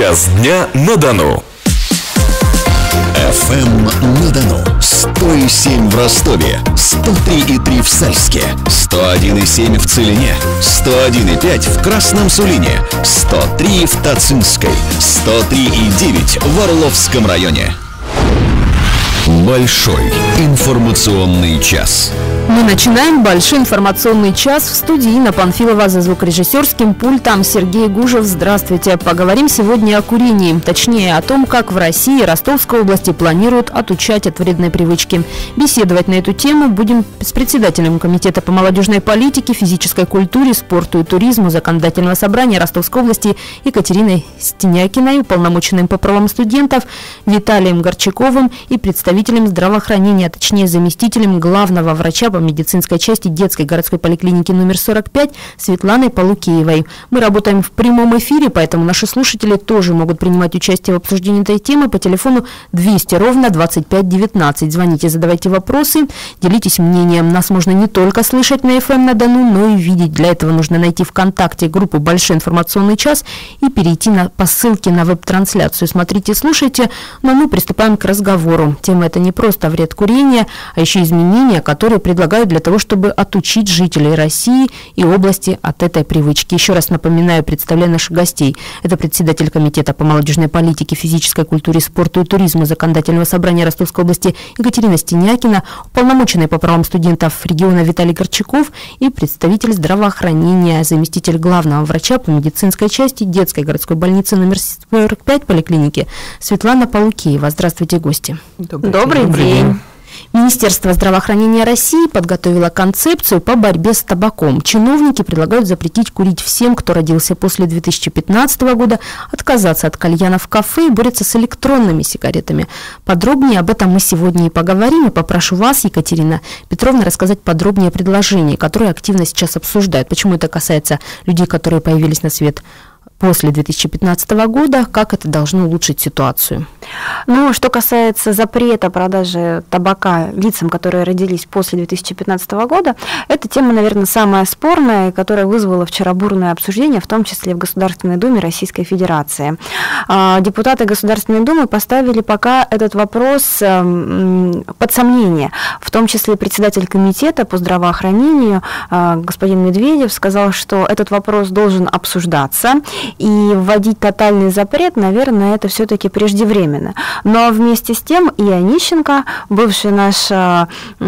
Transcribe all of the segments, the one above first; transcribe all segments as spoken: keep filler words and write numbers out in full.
час дня на Дону. эф эм на Дону. сто и семь в Ростове, сто три и три в Сальске, сто один и семь в Целине, сто один и пять в Красном Сулине, сто три в Тацинской, сто три и девять в Орловском районе. Большой информационный час. Мы начинаем большой информационный час. В студии Инна Панфилова, за звукорежиссерским пультом Сергей Гужев. Здравствуйте. Поговорим сегодня о курении. Точнее, о том, как в России и Ростовской области планируют отучать от вредной привычки. Беседовать на эту тему будем с председателем Комитета по молодежной политике, физической культуре, спорту и туризму Законодательного собрания Ростовской области Екатериной Стенякиной, уполномоченным по правам студентов Виталием Горчаковым и представителем здравоохранения, точнее заместителем главного врача по медицинской части детской городской поликлиники номер сорок пять Светланой Полукеевой. Мы работаем в прямом эфире, поэтому наши слушатели тоже могут принимать участие в обсуждении этой темы по телефону двести ровно двадцать пять девятнадцать. Звоните, задавайте вопросы, делитесь мнением. Нас можно не только слышать на эф эм на Дону, но и видеть. Для этого нужно найти ВКонтакте группу «Большой информационный час» и перейти на, по ссылке на веб-трансляцию. Смотрите, слушайте, но мы приступаем к разговору. Тема это не просто вред курения, а еще изменения, которые предлагают для того, чтобы отучить жителей России и области от этой привычки. Еще раз напоминаю, представляю наших гостей. Это председатель Комитета по молодежной политике, физической культуре, спорту и туризму Законодательного собрания Ростовской области Екатерина Стенякина, уполномоченный по правам студентов региона Виталий Горчаков и представитель здравоохранения, заместитель главного врача по медицинской части детской городской больницы номер сорок пять поликлиники Светлана Полукеева. Здравствуйте, гости. Добрый, Добрый день. день. Министерство здравоохранения России подготовило концепцию по борьбе с табаком. Чиновники предлагают запретить курить всем, кто родился после две тысячи пятнадцатого года, отказаться от кальяна в кафе и борется с электронными сигаретами. Подробнее об этом мы сегодня и поговорим. И попрошу вас, Екатерина Петровна, рассказать подробнее о предложении, которое активно сейчас обсуждают. Почему это касается людей, которые появились на свет после две тысячи пятнадцатого года, как это должно улучшить ситуацию? Ну, что касается запрета продажи табака лицам, которые родились после две тысячи пятнадцатого года, эта тема, наверное, самая спорная, которая вызвала вчера бурное обсуждение, в том числе в Государственной Думе Российской Федерации. Депутаты Государственной Думы поставили пока этот вопрос под сомнение. В том числе председатель Комитета по здравоохранению господин Медведев сказал, что этот вопрос должен обсуждаться, и вводить тотальный запрет, наверное, это все-таки преждевременно. Но вместе с тем и Онищенко, бывший наш э,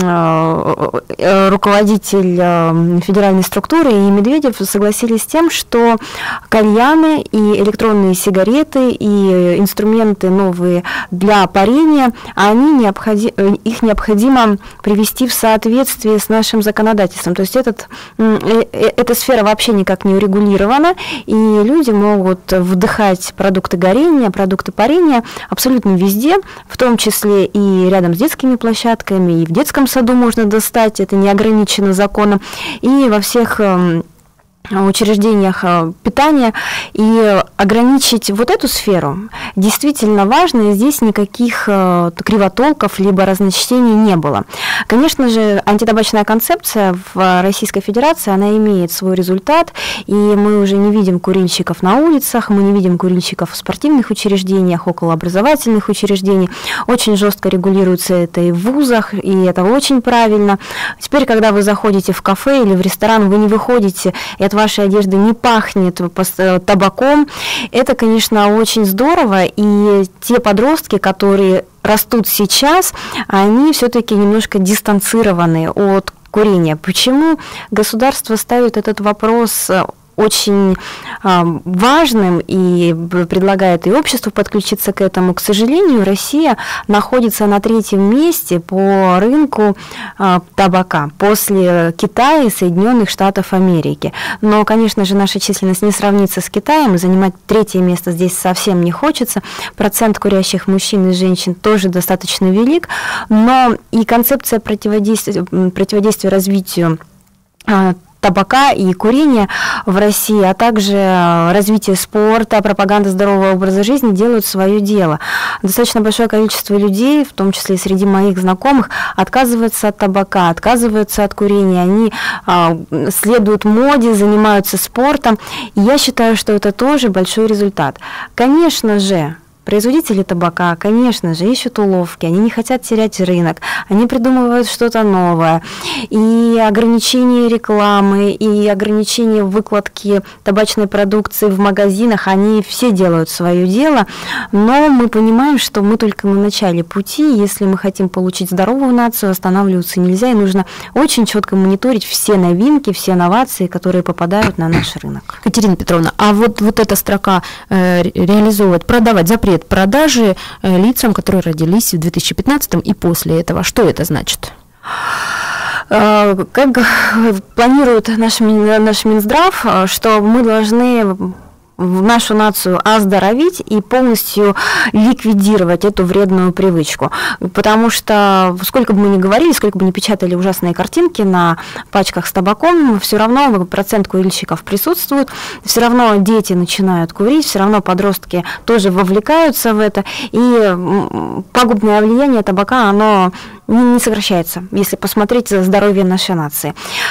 э, руководитель э, федеральной структуры, и Медведев согласились с тем, что кальяны и электронные сигареты и инструменты новые для парения, они необходи, их необходимо привести в соответствие с нашим законодательством. То есть этот, э, эта сфера вообще никак не урегулирована, и люди могут вдыхать продукты горения, продукты парения абсолютно везде, в том числе и рядом с детскими площадками, и в детском саду можно достать, это не ограничено законом, и во всех учреждениях питания, и ограничить вот эту сферу действительно важно, и здесь никаких кривотолков либо разночтений не было. Конечно же, антитабачная концепция в Российской Федерации, она имеет свой результат, и мы уже не видим курильщиков на улицах, мы не видим курильщиков в спортивных учреждениях, околообразовательных учреждениях. Очень жестко регулируется это и в вузах, и это очень правильно. Теперь, когда вы заходите в кафе или в ресторан, вы не выходите, и от вашей одежды не пахнет табаком. Это, конечно, очень здорово, и те подростки, которые растут сейчас, они все-таки немножко дистанцированы от курения. Почему государство ставит этот вопрос очень важным и предлагает и обществу подключиться к этому? К сожалению, Россия находится на третьем месте по рынку табака после Китая и Соединенных Штатов Америки. Но, конечно же, наша численность не сравнится с Китаем, и занимать третье место здесь совсем не хочется. Процент курящих мужчин и женщин тоже достаточно велик, но и концепция противодействия, противодействия развитию табака и курения в России, а также развитие спорта, пропаганда здорового образа жизни делают свое дело. Достаточно большое количество людей, в том числе и среди моих знакомых, отказываются от табака, отказываются от курения, они а, следуют моде, занимаются спортом. И я считаю, что это тоже большой результат. Конечно же, производители табака, конечно же, ищут уловки, они не хотят терять рынок, они придумывают что-то новое. И ограничение рекламы, и ограничение выкладки табачной продукции в магазинах, они все делают свое дело, но мы понимаем, что мы только на начале пути, если мы хотим получить здоровую нацию, останавливаться нельзя, и нужно очень четко мониторить все новинки, все новации, которые попадают на наш рынок. Катерина Петровна, а вот, вот эта строка э, реализовывать, продавать, запрет продажи э, лицам, которые родились в две тысячи пятнадцатом и после этого. Что это значит? Как планирует наш, наш Минздрав, что мы должны нашу нацию оздоровить и полностью ликвидировать эту вредную привычку. Потому что сколько бы мы ни говорили, сколько бы ни печатали ужасные картинки на пачках с табаком, все равно процент курильщиков присутствует, все равно дети начинают курить, все равно подростки тоже вовлекаются в это, и пагубное влияние табака, оно не сокращается, если посмотреть за здоровье нашей нации.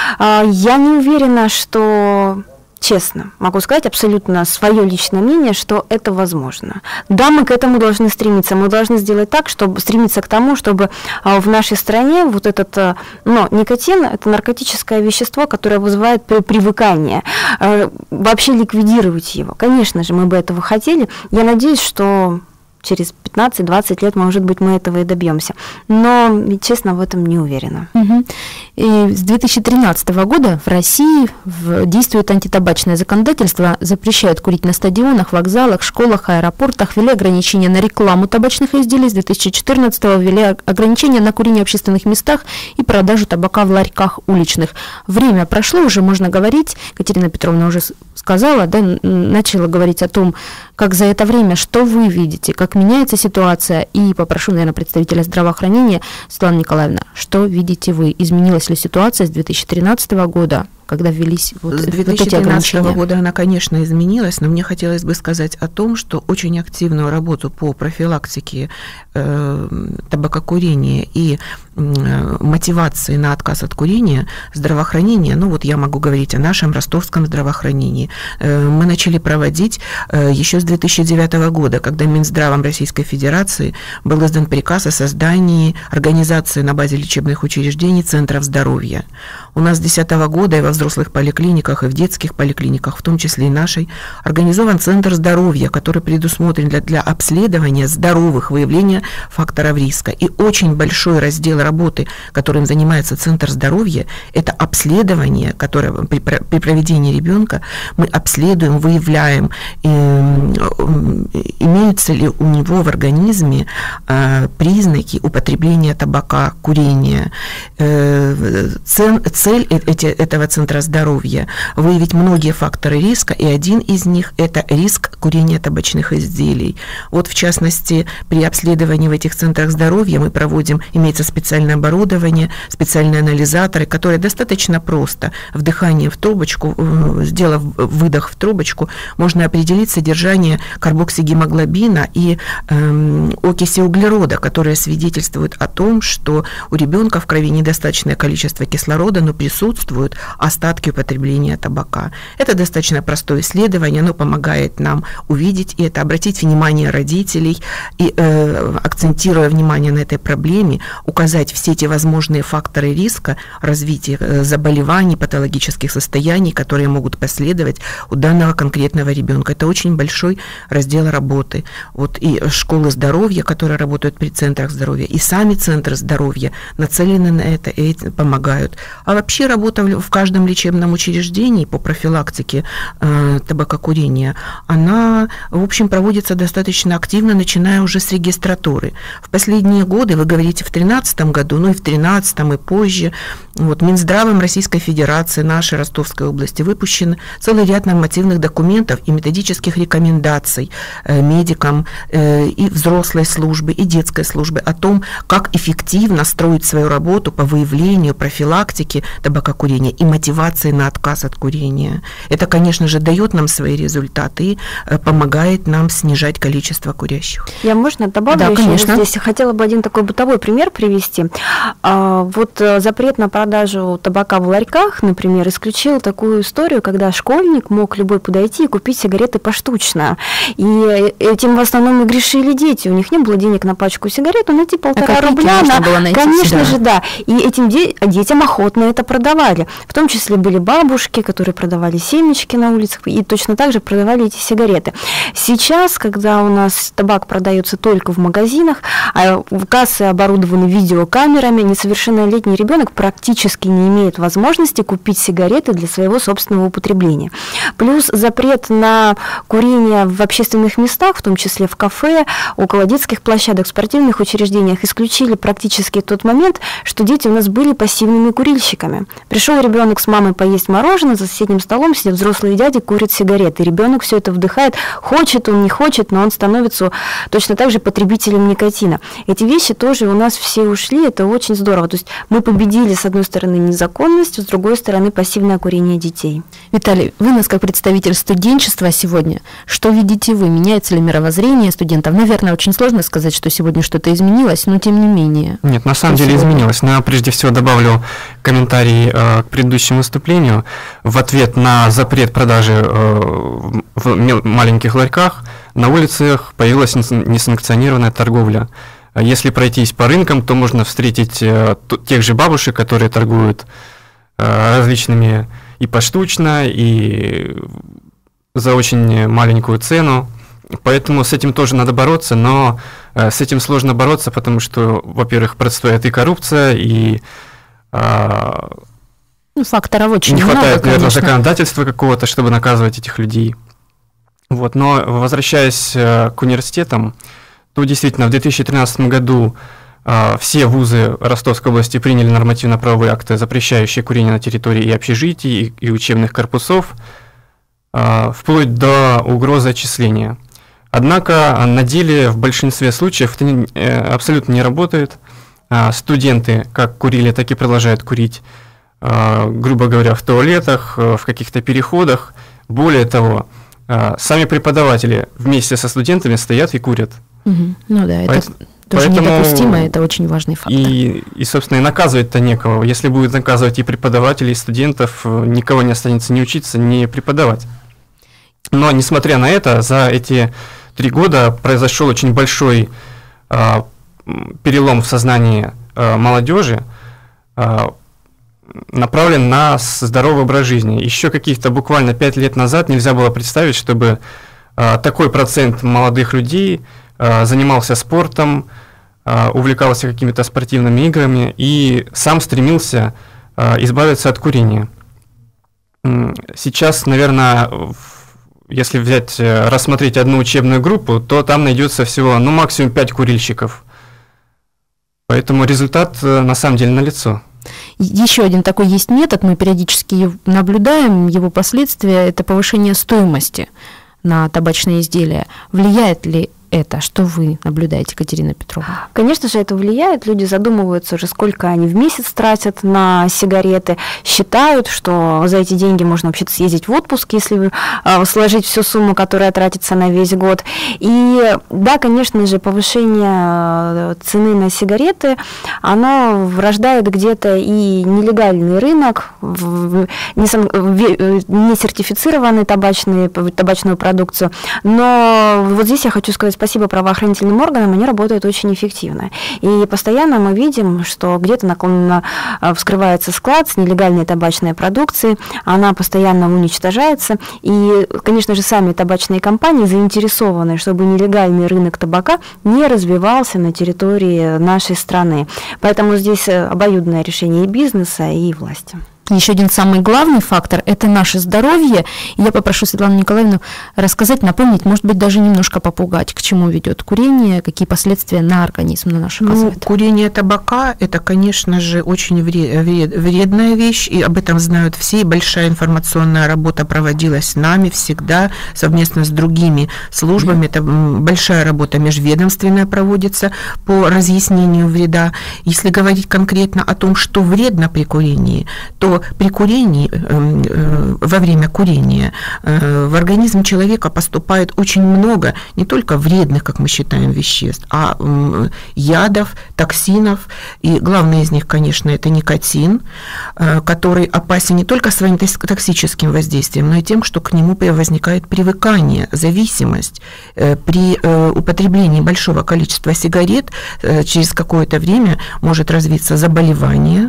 Я не уверена, что... Честно, могу сказать абсолютно свое личное мнение, что это возможно. Да, мы к этому должны стремиться. Мы должны сделать так, чтобы стремиться к тому, чтобы в нашей стране вот этот, но никотин – это наркотическое вещество, которое вызывает привыкание. Вообще ликвидировать его. Конечно же, мы бы этого хотели. Я надеюсь, что через пятнадцать-двадцать лет, может быть, мы этого и добьемся. Но, честно, в этом не уверена. Угу. И с две тысячи тринадцатого года в России действует антитабачное законодательство, запрещают курить на стадионах, вокзалах, школах, аэропортах, ввели ограничения на рекламу табачных изделий, с две тысячи четырнадцатого ввели ограничения на курение в общественных местах и продажу табака в ларьках уличных. Время прошло, уже можно говорить, Катерина Петровна уже сказала, да, начала говорить о том, как за это время, что вы видите, как меняется ситуация, и попрошу, наверное, представителя здравоохранения, Светлана Николаевна, что видите вы? Изменилась ли ситуация с две тысячи тринадцатого года, когда ввелись вот, с две тысячи тринадцатого года она, конечно, изменилась, но мне хотелось бы сказать о том, что очень активную работу по профилактике э, табакокурения и э, мотивации на отказ от курения здравоохранение, ну вот я могу говорить о нашем ростовском здравоохранении, э, мы начали проводить э, еще с две тысячи девятого года, когда Минздравом Российской Федерации был издан приказ о создании организации на базе лечебных учреждений центров здоровья. У нас с две тысячи десятого года и во взрослых поликлиниках, и в детских поликлиниках, в том числе и нашей, организован центр здоровья, который предусмотрен для, для обследования здоровых, выявления факторов риска. И очень большой раздел работы, которым занимается центр здоровья, это обследование, которое при, при проведении ребенка мы обследуем, выявляем, э, имеются ли у него в организме э, признаки употребления табака, курения. Э, цен, цель эти, этого центра здоровья – выявить многие факторы риска, и один из них – это риск курения табачных изделий. Вот, в частности, при обследовании в этих центрах здоровья мы проводим, имеется специальное оборудование, специальные анализаторы, которые достаточно просто, вдыхание в трубочку, сделав выдох в трубочку, можно определить содержание карбоксигемоглобина и э, окиси углерода, которые свидетельствуют о том, что у ребенка в крови недостаточное количество кислорода, но присутствуют остатки употребления табака. Это достаточно простое исследование, оно помогает нам увидеть и это, обратить внимание родителей и, э, акцентируя внимание на этой проблеме, указать все эти возможные факторы риска развития э, заболеваний, патологических состояний, которые могут последовать у данного конкретного ребенка. Это очень большой раздел работы. Вот и школы здоровья, которые работают при центрах здоровья, и сами центры здоровья нацелены на это и помогают. А вообще работа в каждом лечебном учреждении по профилактике э, табакокурения, она, в общем, проводится достаточно активно, начиная уже с регистратуры. В последние годы, вы говорите, в две тысячи тринадцатом году, ну и в две тысячи тринадцатом и позже, вот, Минздравом Российской Федерации, нашей Ростовской области, выпущен целый ряд нормативных документов и методических рекомендаций э, медикам э, и взрослой службы, и детской службы о том, как эффективно строить свою работу по выявлению, профилактике табакокурения и мотивации мотивации на отказ от курения. Это, конечно же, дает нам свои результаты и помогает нам снижать количество курящих. Я, можно, добавлю да, еще конечно. здесь? Хотела бы один такой бытовой пример привести. Вот запрет на продажу табака в ларьках, например, исключил такую историю, когда школьник мог любой подойти и купить сигареты поштучно. И этим в основном и грешили дети. У них не было денег на пачку сигарет, но найти полтора рубля на... было найти, Конечно да. же, да. И этим де... детям охотно это продавали. В том числе были бабушки, которые продавали семечки на улицах, и точно так же продавали эти сигареты. Сейчас, когда у нас табак продается только в магазинах, а кассы оборудованы видеокамерами, несовершеннолетний ребенок практически не имеет возможности купить сигареты для своего собственного употребления. Плюс запрет на курение в общественных местах, в том числе в кафе, около детских площадок, в спортивных учреждениях, исключили практически тот момент, что дети у нас были пассивными курильщиками. Пришел ребенок с мамой поесть мороженое, за соседним столом сидят взрослые дяди, курят сигареты. Ребенок все это вдыхает, хочет он, не хочет, но он становится точно так же потребителем никотина. Эти вещи тоже у нас все ушли, это очень здорово. То есть мы победили, с одной стороны, незаконность, с другой стороны, пассивное курение детей. Виталий, вы нас как представитель студенчества сегодня, что видите вы? Меняется ли мировоззрение студентов? Наверное, очень сложно сказать, что сегодня что-то изменилось, но тем не менее. Нет, на самом деле сегодня? изменилось. Но я прежде всего добавлю комментарий э, к предыдущему выступлению. В ответ на запрет продажи э, в маленьких ларьках на улицах появилась несанкционированная торговля. Если пройтись по рынкам, то можно встретить э, тех же бабушек, которые торгуют э, различными и поштучно, и за очень маленькую цену. Поэтому с этим тоже надо бороться, но э, с этим сложно бороться, потому что, во-первых, противостоит и коррупция, и э, Ну, факторов очень не много, хватает, наверное, конечно. законодательства какого-то, чтобы наказывать этих людей. Вот. Но возвращаясь э, к университетам, то действительно в две тысячи тринадцатом году э, все вузы Ростовской области приняли нормативно-правовые акты, запрещающие курение на территории и общежитий, и, и учебных корпусов, э, вплоть до угрозы отчисления. Однако на деле в большинстве случаев это не, э, абсолютно не работает. Э, студенты как курили, так и продолжают курить, э, грубо говоря, в туалетах, э, в каких-то переходах. Более того, э, сами преподаватели вместе со студентами стоят и курят. Угу. Ну да, это Поэтому, тоже недопустимо, это очень важный фактор. И, и, собственно, и наказывать-то некого. Если будет наказывать и преподавателей, и студентов, никого не останется ни учиться, ни преподавать. Но, несмотря на это, за эти три года произошел очень большой э, перелом в сознании э, молодежи, э, направлен на здоровый образ жизни. Еще каких-то буквально пять лет назад нельзя было представить, чтобы э, такой процент молодых людей э, занимался спортом, э, увлекался какими-то спортивными играми и сам стремился э, избавиться от курения. Сейчас, наверное, если взять, рассмотреть одну учебную группу, то там найдется всего, ну, максимум пять курильщиков. Поэтому результат на самом деле налицо. Еще один такой есть метод, мы периодически наблюдаем его последствия, это повышение стоимости на табачные изделия. Влияет ли это? Что вы наблюдаете, Катерина Петровна? Конечно же, это влияет. Люди задумываются уже, сколько они в месяц тратят на сигареты, считают, что за эти деньги можно вообще-то съездить в отпуск, если сложить всю сумму, которая тратится на весь год. И да, конечно же, повышение цены на сигареты, оно рождает где-то и нелегальный рынок, несертифицированную табачную, табачную продукцию. Но вот здесь я хочу сказать спасибо правоохранительным органам, они работают очень эффективно. И постоянно мы видим, что где-то наклонно вскрывается склад с нелегальной табачной продукцией, она постоянно уничтожается. И, конечно же, сами табачные компании заинтересованы, чтобы нелегальный рынок табака не развивался на территории нашей страны. Поэтому здесь обоюдное решение и бизнеса, и власти. Еще один самый главный фактор – это наше здоровье. И я попрошу Светлану Николаевну рассказать, напомнить, может быть, даже немножко попугать, к чему ведет курение, какие последствия на организм, на наш оказывает. Ну, курение табака – это, конечно же, очень вредная вещь, и об этом знают все, и большая информационная работа проводилась нами всегда, совместно с другими службами. Это большая работа межведомственная проводится по разъяснению вреда. Если говорить конкретно о том, что вредно при курении, то что при курении, во время курения в организм человека поступает очень много не только вредных, как мы считаем, веществ, а ядов, токсинов. И главное из них, конечно, это никотин, который опасен не только своим токсическим воздействием, но и тем, что к нему возникает привыкание, зависимость. При употреблении большого количества сигарет через какое-то время может развиться заболевание,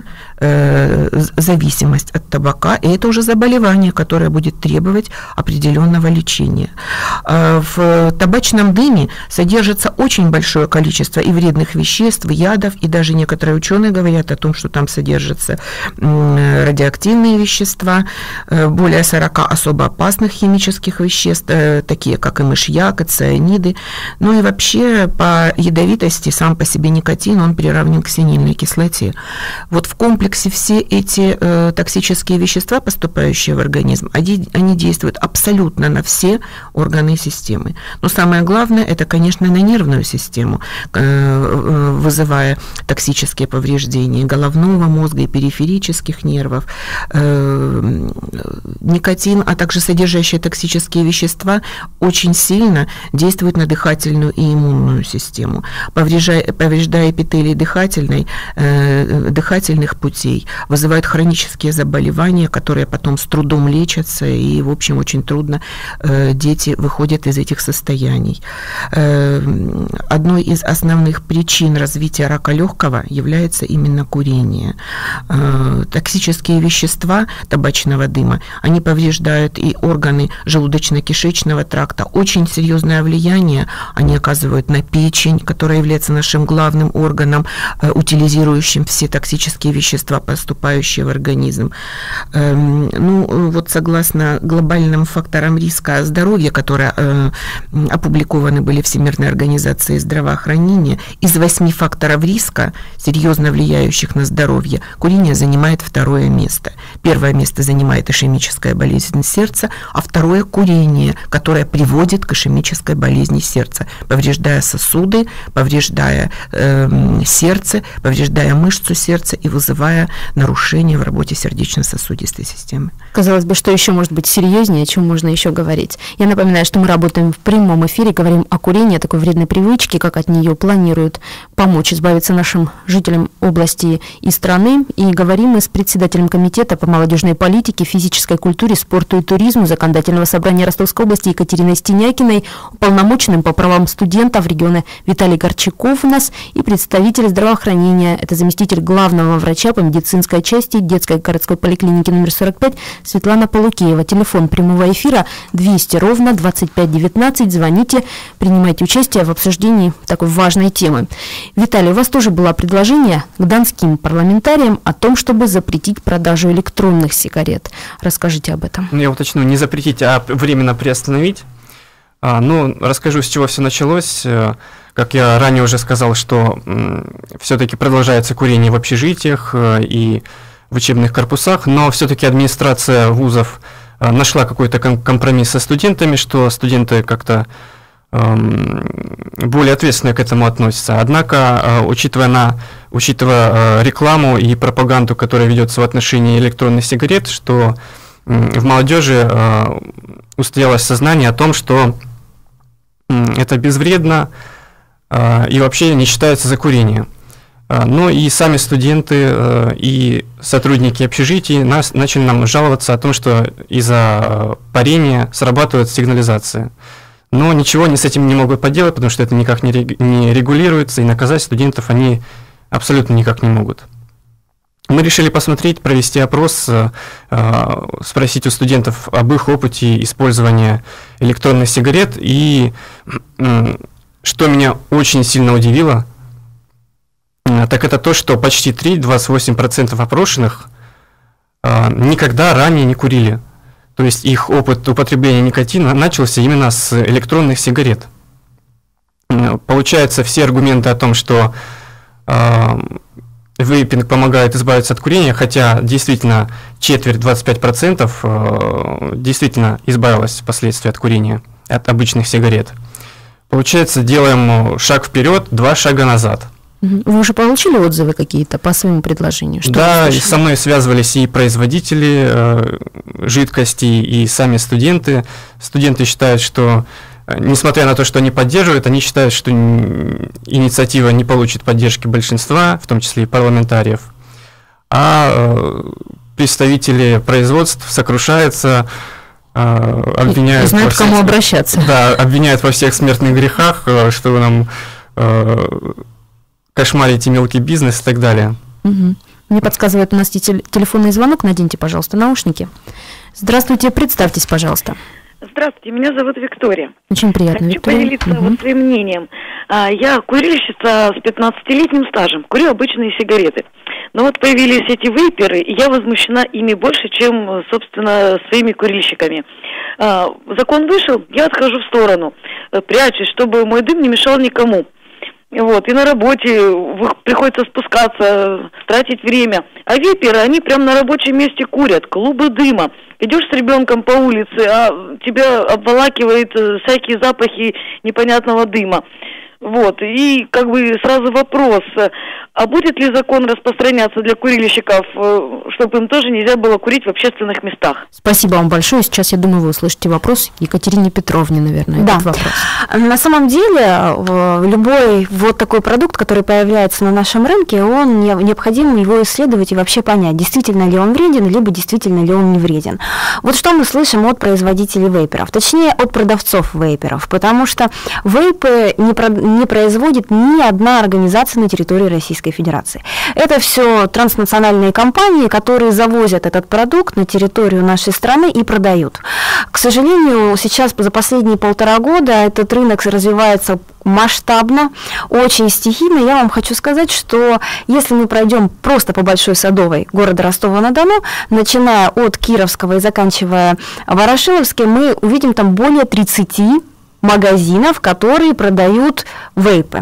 зависимость от табака, и это уже заболевание, которое будет требовать определенного лечения. В табачном дыме содержится очень большое количество и вредных веществ, и ядов, и даже некоторые ученые говорят о том, что там содержатся радиоактивные вещества, более сорока особо опасных химических веществ, такие как и мышьяк, и цианиды. Ну и вообще по ядовитости сам по себе никотин, он приравнен к синильной кислоте. Вот в комплексе все эти э, токсические вещества, поступающие в организм, они, они действуют абсолютно на все органы и системы. Но самое главное, это, конечно, на нервную систему, э, вызывая токсические повреждения головного мозга и периферических нервов. Э, никотин, а также содержащие токсические вещества очень сильно действуют на дыхательную и иммунную систему, повреждая, повреждая эпителий дыхательной, э, дыхательных путей, вызывают хронические заболевания, которые потом с трудом лечатся, и, в общем, очень трудно э, дети выходят из этих состояний. Э, одной из основных причин развития рака легкого является именно курение. Э, токсические вещества табачного дыма, они повреждают и органы желудочно-кишечного тракта. Очень серьезное влияние они оказывают на печень, которая является нашим главным органом, э, утилизирующим все токсические вещества, поступающие в организм. Э, ну, вот согласно глобальным факторам риска здоровья, которые э, опубликованы были Всемирной организацией здравоохранения, из восьми факторов риска, серьезно влияющих на здоровье, курение занимает второе место. Первое место занимает ишемическая болезнь сердца, а второе – курение, которое приводит к ишемической болезни сердца, повреждая сосуды, повреждая э, сердце, повреждая мышцу сердца и вызывая нарушения в работе сердечно-сосудистой системы. Казалось бы, что еще может быть серьезнее, о чем можно еще говорить. Я напоминаю, что мы работаем в прямом эфире, говорим о курении, о такой вредной привычке, как от нее планируют помочь избавиться нашим жителям области и страны. И говорим мы с председателем комитета по молодежной политике, физической культуре, спорту и туризму Законодательного собрания Ростовской области Екатериной Стенякиной, уполномоченным по правам студентов региона Виталий Горчаков у нас и представитель здравоохранения, это заместитель главного врача по медицинской части детской городской поликлиники номер сорок пять Светлана Полукеева. Телефон прямого эфира двести ровно двадцать пять девятнадцать. Звоните, принимайте участие в обсуждении такой важной темы. Виталий, у вас тоже было предложение к донским парламентариям о том, чтобы запретить продажу электронных сигарет. Расскажите об этом. Я уточню, не запретить, а временно приостановить. А, ну, расскажу, с чего все началось. Как я ранее уже сказал, что все-таки продолжается курение в общежитиях и в учебных корпусах, но все-таки администрация вузов нашла какой-то компромисс со студентами, что студенты как-то более ответственно к этому относятся. Однако, учитывая, на, учитывая рекламу и пропаганду, которая ведется в отношении электронных сигарет, что в молодежи устоялось сознание о том, что это безвредно и вообще не считается за курение. Но и сами студенты и сотрудники общежитий нас, начали нам жаловаться о том, что из-за парения срабатывает сигнализация. Но ничего они с этим не могут поделать, потому что это никак не регулируется, и наказать студентов они абсолютно никак не могут. Мы решили посмотреть, провести опрос, спросить у студентов об их опыте использования электронных сигарет. И что меня очень сильно удивило, так это то, что почти три, двадцать восемь процентов опрошенных никогда ранее не курили. То есть их опыт употребления никотина начался именно с электронных сигарет. Получается, все аргументы о том, что вейпинг помогает избавиться от курения, хотя действительно четверть, двадцать пять процентов действительно избавилась впоследствии от курения, от обычных сигарет. Получается, делаем шаг вперед, два шага назад. Вы уже получили отзывы какие-то по своему предложению? Что да, и со мной связывались и производители э, жидкостей, и сами студенты. Студенты считают, что, э, несмотря на то, что они поддерживают, они считают, что инициатива не получит поддержки большинства, в том числе и парламентариев. А э, представители производств сокрушаются, э, обвиняют... Не знают, к кому обращаться. Да, обвиняют во всех смертных грехах, э, что вы нам... Э, кошмарите мелкий бизнес и так далее. Угу. Мне подсказывает, у нас тел- телефонный звонок. Наденьте, пожалуйста, наушники. Здравствуйте, представьтесь, пожалуйста. Здравствуйте, меня зовут Виктория. Очень приятно, Хочу Виктория. поделиться Угу. вот своим мнением. Я курильщица с пятнадцатилетним стажем, курю обычные сигареты. Но вот появились эти вейперы, и я возмущена ими больше, чем, собственно, своими курильщиками. Закон вышел, я отхожу в сторону, прячусь, чтобы мой дым не мешал никому. Вот, и на работе приходится спускаться, тратить время. А вейперы, они прям на рабочем месте курят, клубы дыма. Идешь с ребенком по улице, а тебя обволакивает всякие запахи непонятного дыма. Вот, и как бы сразу вопрос, а будет ли закон распространяться для курильщиков, чтобы им тоже нельзя было курить в общественных местах? Спасибо вам большое. Сейчас, я думаю, вы услышите вопрос Екатерине Петровне, наверное, да. этот вопрос. На самом деле, любой вот такой продукт, который появляется на нашем рынке, он необходимо его исследовать и вообще понять, действительно ли он вреден, либо действительно ли он не вреден. Вот что мы слышим от производителей вейперов, точнее, от продавцов вейперов, потому что вейпы не, про, не производит ни одна организация на территории Российской Федерации. Это все транснациональные компании, которые завозят этот продукт на территорию нашей страны и продают. К сожалению, сейчас за последние полтора года этот рынок развивается масштабно, очень стихийно. Я вам хочу сказать, что если мы пройдем просто по Большой Садовой города Ростова-на-Дону, начиная от Кировского и заканчивая Ворошиловским, мы увидим там более тридцати магазинов, которые продают вейпы.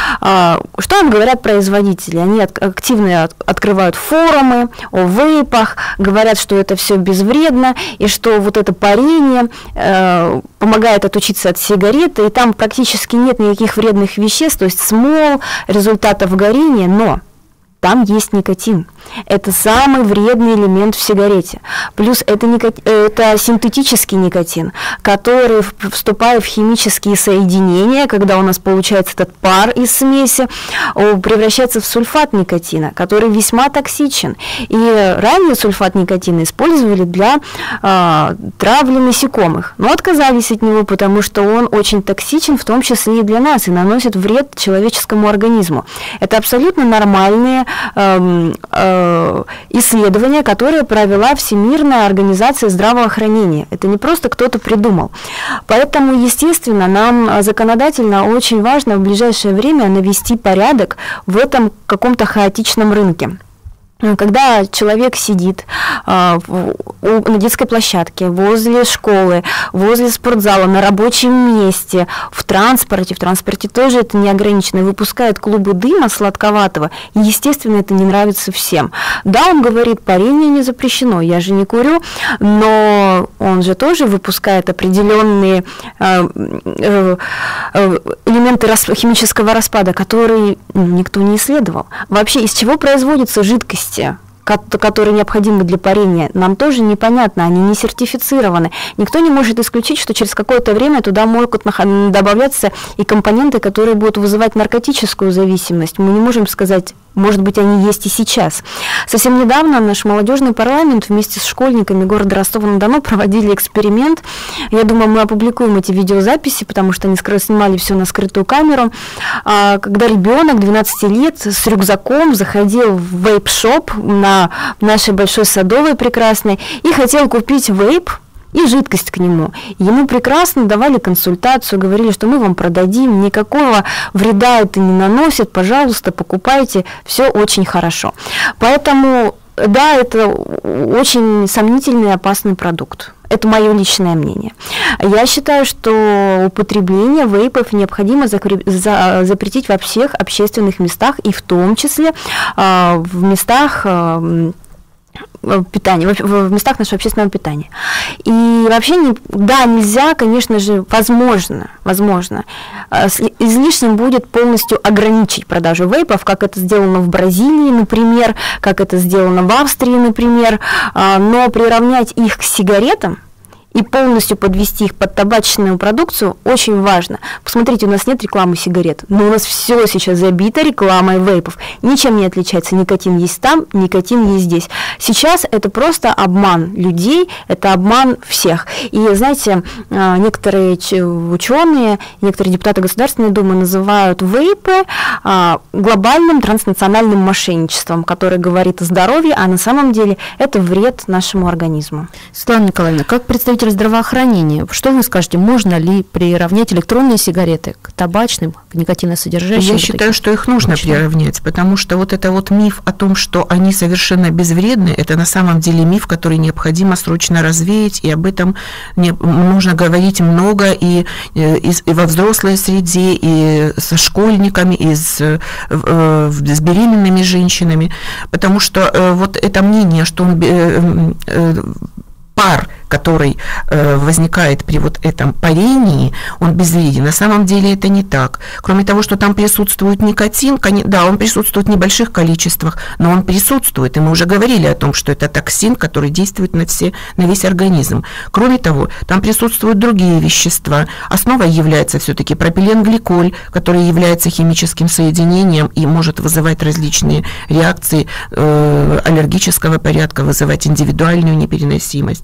Что нам говорят производители? Они активно открывают форумы о вейпах, говорят, что это все безвредно, и что вот это парение помогает отучиться от сигареты, и там практически нет никаких вредных веществ, то есть смол, результатов горения, но там есть никотин. Это самый вредный элемент в сигарете. Плюс это, никотин, это синтетический никотин, который, вступая в химические соединения, когда у нас получается этот пар из смеси, превращается в сульфат никотина, который весьма токсичен. И ранее сульфат никотина использовали для э, травли насекомых, но отказались от него, потому что он очень токсичен, в том числе и для нас, и наносит вред человеческому организму. Это абсолютно нормальные э, э, исследования, которые провела Всемирная организация здравоохранения. Это не просто кто-то придумал. Поэтому, естественно, нам законодательно очень важно в ближайшее время навести порядок в этом каком-то хаотичном рынке. Когда человек сидит э, в, на детской площадке, возле школы, возле спортзала, на рабочем месте, в транспорте, в транспорте тоже это не ограничено, выпускает клубы дыма сладковатого, и, естественно, это не нравится всем. Да, он говорит, парение не запрещено, я же не курю, но он же тоже выпускает определенные э, э, элементы рас, химического распада, которые никто не исследовал. Вообще, из чего производится жидкость, которые необходимы для парения, нам тоже непонятно, они не сертифицированы. Никто не может исключить, что через какое-то время туда могут добавляться и компоненты, которые будут вызывать наркотическую зависимость. Мы не можем сказать, может быть, они есть и сейчас. Совсем недавно наш молодежный парламент вместе с школьниками города Ростова-на-Дону проводили эксперимент. Я думаю, мы опубликуем эти видеозаписи, потому что они снимали все на скрытую камеру. Когда ребенок двенадцати лет с рюкзаком заходил в вейп-шоп на нашей Большой Садовой прекрасной и хотел купить вейп и жидкость к нему. Ему прекрасно давали консультацию, говорили, что мы вам продадим, никакого вреда это не наносит, пожалуйста, покупайте, все очень хорошо. Поэтому, да, это очень сомнительный и опасный продукт. Это мое личное мнение. Я считаю, что употребление вейпов необходимо запретить во всех общественных местах, и в том числе в местах питания, в местах нашего общественного питания. И вообще, не, да, нельзя, конечно же, возможно, возможно, излишним будет полностью ограничить продажу вейпов, как это сделано в Бразилии, например, как это сделано в Австрии, например, но приравнять их к сигаретам и полностью подвести их под табачную продукцию очень важно. Посмотрите, у нас нет рекламы сигарет, но у нас все сейчас забито рекламой вейпов. Ничем не отличается. Никотин есть там, никотин есть здесь. Сейчас это просто обман людей, это обман всех. И, знаете, некоторые ученые, некоторые депутаты Государственной Думы называют вейпы глобальным транснациональным мошенничеством, которое говорит о здоровье, а на самом деле это вред нашему организму. Светлана Николаевна, как представитель здравоохранения, что вы скажете, можно ли приравнять электронные сигареты к табачным, к никотиносодержащим? Я считаю, что их нужно табачным приравнять, потому что вот это вот миф о том, что они совершенно безвредны, это на самом деле миф, который необходимо срочно развеять, и об этом не, нужно говорить много и, и, и во взрослой среде, и со школьниками, и с, э, с беременными женщинами, потому что э, вот это мнение, что он э, э, пар, который э, возникает при вот этом парении, он безвреден. На самом деле это не так. Кроме того, что там присутствует никотин, да, он присутствует в небольших количествах, но он присутствует, и мы уже говорили о том, что это токсин, который действует на, все, на весь организм. Кроме того, там присутствуют другие вещества. Основой является все-таки пропиленгликоль, который является химическим соединением и может вызывать различные реакции э, аллергического порядка, вызывать индивидуальную непереносимость.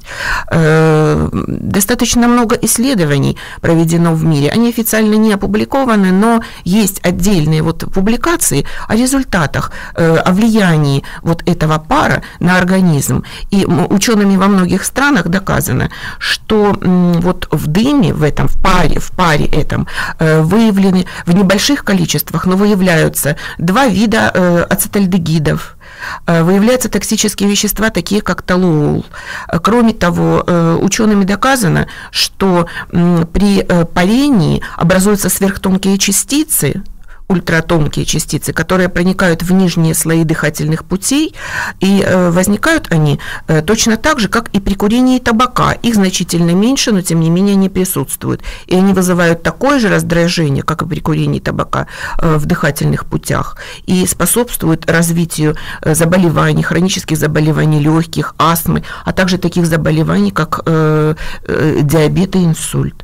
Достаточно много исследований проведено в мире. Они официально не опубликованы, но есть отдельные вот публикации о результатах, о влиянии вот этого пара на организм. И учеными во многих странах доказано, что вот в дыме, в этом, в паре, в паре этом выявлены в небольших количествах, но выявляются два вида ацетальдегидов. Выявляются токсические вещества, такие как толуол. Кроме того, учеными доказано, что при парении образуются сверхтонкие частицы, ультратонкие частицы, которые проникают в нижние слои дыхательных путей, и э, возникают они э, точно так же, как и при курении табака. Их значительно меньше, но тем не менее они присутствуют. И они вызывают такое же раздражение, как и при курении табака э, в дыхательных путях, и способствуют развитию э, заболеваний, хронических заболеваний легких, астмы, а также таких заболеваний, как э, э, диабет и инсульт.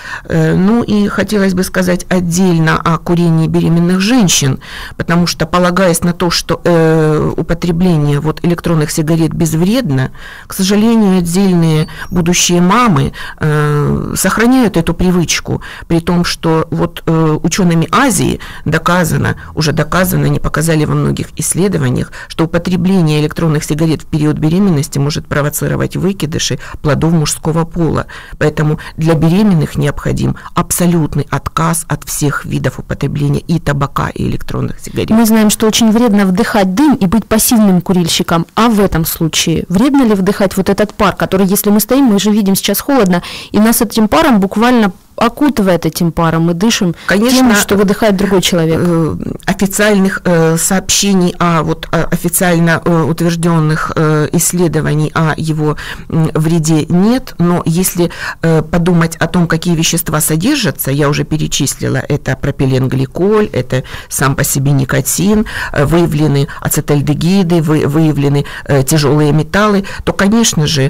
Ну и хотелось бы сказать отдельно о курении беременных женщин, потому что, полагаясь на то, что э, употребление вот электронных сигарет безвредно, к сожалению, отдельные будущие мамы э, сохраняют эту привычку, при том, что вот э, учеными Азии доказано, уже доказано, они показали во многих исследованиях, что употребление электронных сигарет в период беременности может провоцировать выкидыши плодов мужского пола. Поэтому для беременных необходимо необходим абсолютный отказ от всех видов употребления и табака, и электронных сигарет. Мы знаем, что очень вредно вдыхать дым и быть пассивным курильщиком. А в этом случае вредно ли вдыхать вот этот пар, который, если мы стоим, мы же видим, сейчас холодно, и нас этим паром буквально окутывает этим паром, мы дышим, конечно, тем, что выдыхает другой человек. Официальных сообщений о вот официально утвержденных исследований о его вреде нет, но если подумать о том, какие вещества содержатся, я уже перечислила, это пропиленгликоль, это сам по себе никотин, выявлены ацетальдегиды, выявлены тяжелые металлы, то, конечно же,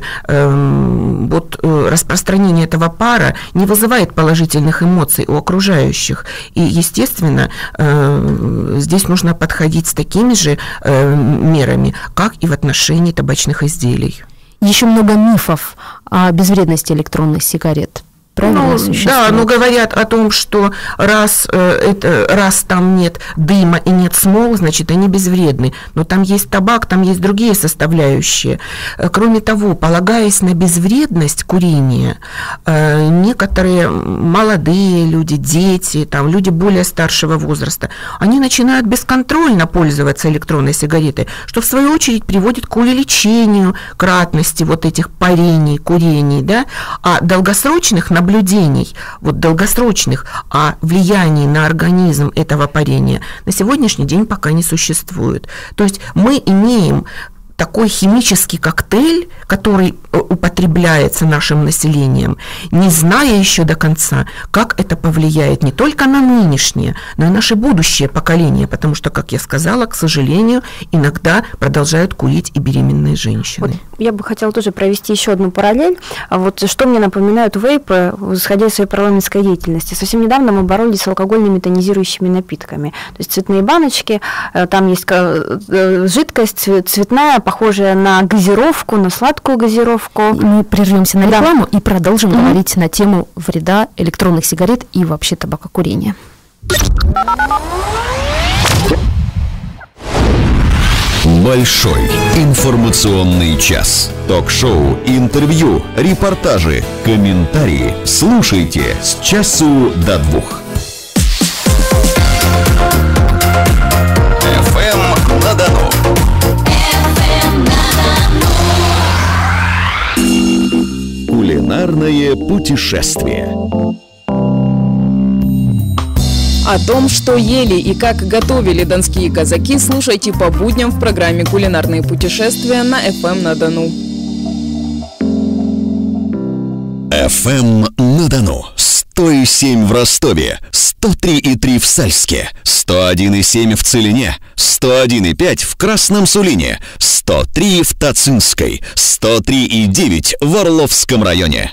вот распространение этого пара не вызывает положительных эмоций у окружающих. И, естественно, здесь нужно подходить с такими же мерами, как и в отношении табачных изделий. Еще много мифов о безвредности электронных сигарет. Ну, да, но говорят о том, что раз, э, это, раз там нет дыма и нет смол, значит, они безвредны. Но там есть табак, там есть другие составляющие. Кроме того, полагаясь на безвредность курения, э, некоторые молодые люди, дети, там, люди более старшего возраста, они начинают бесконтрольно пользоваться электронной сигаретой, что в свою очередь приводит к увеличению кратности вот этих парений, курений, да, а долгосрочных наблюдений наблюдений, вот долгосрочных, о влиянии на организм этого парения на сегодняшний день пока не существует. То есть мы имеем такой химический коктейль, который употребляется нашим населением, не зная еще до конца, как это повлияет не только на нынешнее, но и наше будущее поколение, потому что, как я сказала, к сожалению, иногда продолжают курить и беременные женщины. Вот я бы хотела тоже провести еще одну параллель. Вот что мне напоминают вейпы, исходя из своей парламентской деятельности. Совсем недавно мы боролись с алкогольными тонизирующими напитками. То есть цветные баночки, там есть жидкость цветная, похожая на газировку, на сладкую газировку. Мы прервемся на рекламу, да, и продолжим mm-hmm. говорить на тему вреда электронных сигарет и вообще табакокурения. Большой информационный час. Ток-шоу, интервью, репортажи, комментарии. Слушайте с часу до двух. эф эм на Дону. Кулинарное путешествие. О том, что ели и как готовили донские казаки, слушайте по будням в программе «Кулинарные путешествия» на эф эм на Дону. эф эм на Дону. сто и семь в Ростове, сто три и три в Сальске, сто один и семь в Целине, сто один и пять в Красном Сулине, сто три в Тацинской, сто три и девять в Орловском районе.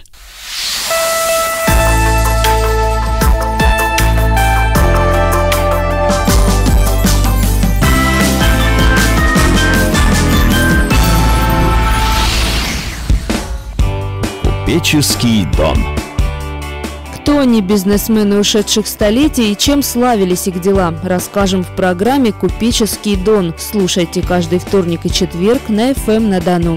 Купеческий Дон. Кто они, бизнесмены ушедших столетий, и чем славились их дела, расскажем в программе «Купеческий Дон». Слушайте каждый вторник и четверг на эф эм на Дону.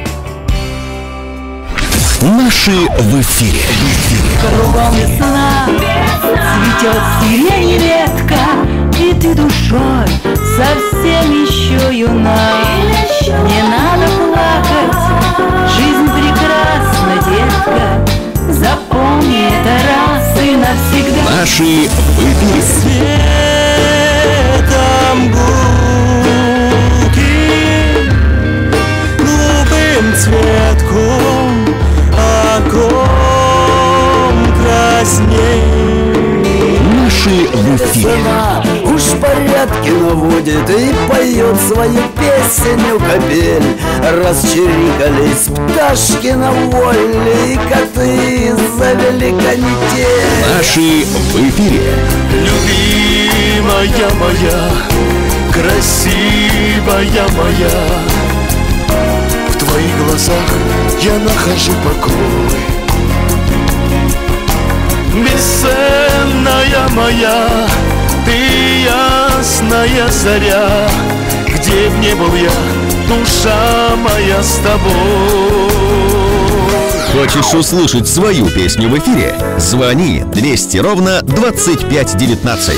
Наши в эфире. Кругом весна, цветет сирень редко, и ты душой совсем еще юна. Не надо плакать, жизнь прекрасна, детка. Запомни это раз и навсегда. Наши в эфире. Светом гулки, глупым цветком, огонь красней. Наши в эфире. Уж порядки наводит и поет свою песню капель. Расчирикались пташки на воле, и коты завели канитель. Наши в эфире. Любимая моя, красивая моя, в твоих глазах я нахожу покой. Бесценная моя, ты ясная заря, где б не был я, душа моя с тобой. Хочешь услышать свою песню в эфире? Звони двести ровно двадцать пять девятнадцать.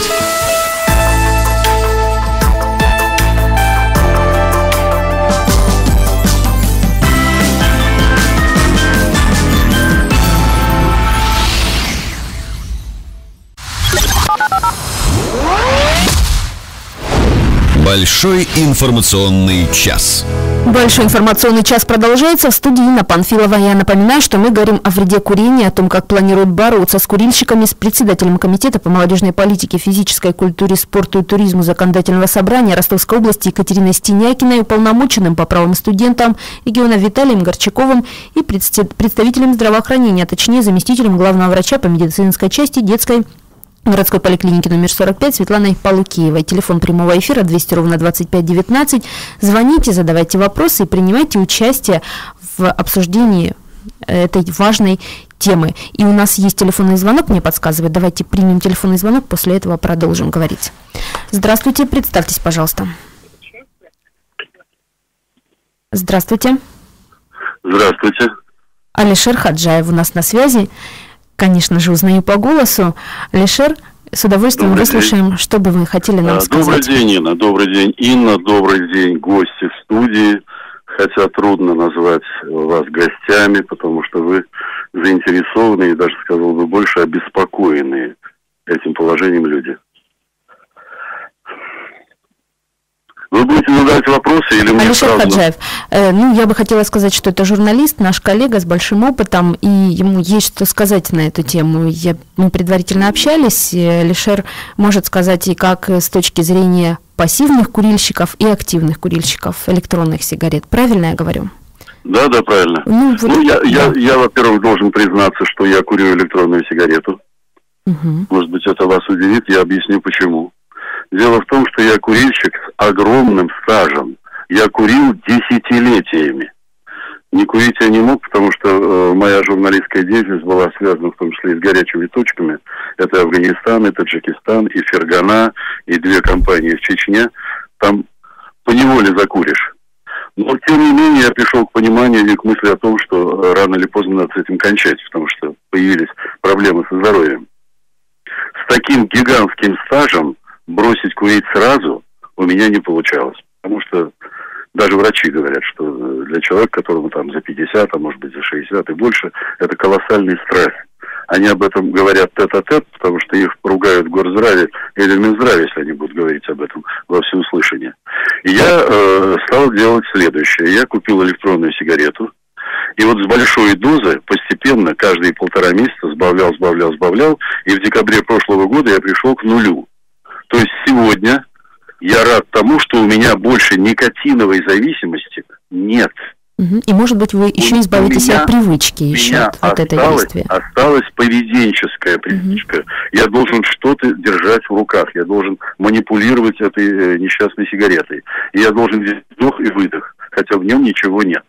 Большой информационный час. Большой информационный час продолжается. В студии Инна Панфилова. Я напоминаю, что мы говорим о вреде курения, о том, как планируют бороться с курильщиками, с председателем Комитета по молодежной политике, физической культуре, спорту и туризму Законодательного собрания Ростовской области Екатериной Стенякиной, уполномоченным по правам студентам региона Виталием Горчаковым и представителем здравоохранения, а точнее заместителем главного врача по медицинской части детской городской поликлиники номер сорок пять Светланой Полукеевой. Телефон прямого эфира двести ровно двадцать пять девятнадцать. Звоните, задавайте вопросы и принимайте участие в обсуждении этой важной темы. И у нас есть телефонный звонок, мне подсказывает. Давайте примем телефонный звонок, после этого продолжим говорить. Здравствуйте, представьтесь, пожалуйста. Здравствуйте. Здравствуйте. Алишер Хаджаев у нас на связи. Конечно же, узнаю по голосу. Алишер, с удовольствием добрый выслушаем, день. Что бы вы хотели нам а, сказать. Добрый день, Инна. Добрый день, Инна. Добрый день, гости в студии. Хотя трудно назвать вас гостями, потому что вы заинтересованные и даже, сказал бы, больше обеспокоенные этим положением люди. Вы будете задавать вопросы или мне Алишер сразу? Хаджаев, э, ну, я бы хотела сказать, что это журналист, наш коллега с большим опытом, и ему есть что сказать на эту тему. Я, мы предварительно общались, и Алишер может сказать и как с точки зрения пассивных курильщиков и активных курильщиков электронных сигарет. Правильно я говорю? Да, да, правильно. Ну, вот, ну я, да. я, я, во-первых, должен признаться, что я курю электронную сигарету. Угу. Может быть, это вас удивит, я объясню почему. Дело в том, что я курильщик с огромным стажем. Я курил десятилетиями. Не курить я не мог, потому что э, моя журналистская деятельность была связана в том числе и с горячими точками. Это Афганистан, и Таджикистан, и Фергана, и две компании в Чечне. Там поневоле закуришь. Но, тем не менее, я пришел к пониманию и к мысли о том, что рано или поздно надо с этим кончать, потому что появились проблемы со здоровьем. С таким гигантским стажем бросить курить сразу у меня не получалось. Потому что даже врачи говорят, что для человека, которому там за пятьдесят, а может быть за шестьдесят и больше, это колоссальный стресс. Они об этом говорят тет-а-тет, потому что их поругают в Горздраве или в Минздраве, если они будут говорить об этом во всеуслышание. И я э, стал делать следующее. Я купил электронную сигарету, и вот с большой дозы постепенно каждые полтора месяца сбавлял, сбавлял, сбавлял, и в декабре прошлого года я пришел к нулю. То есть сегодня я рад тому, что у меня больше никотиновой зависимости нет. И, может быть, вы еще избавитесь от привычки еще от, от этой действия. Осталась поведенческая привычка. Угу. Я должен что-то держать в руках. Я должен манипулировать этой э, несчастной сигаретой. И я должен делать вдох и выдох, хотя в нем ничего нет.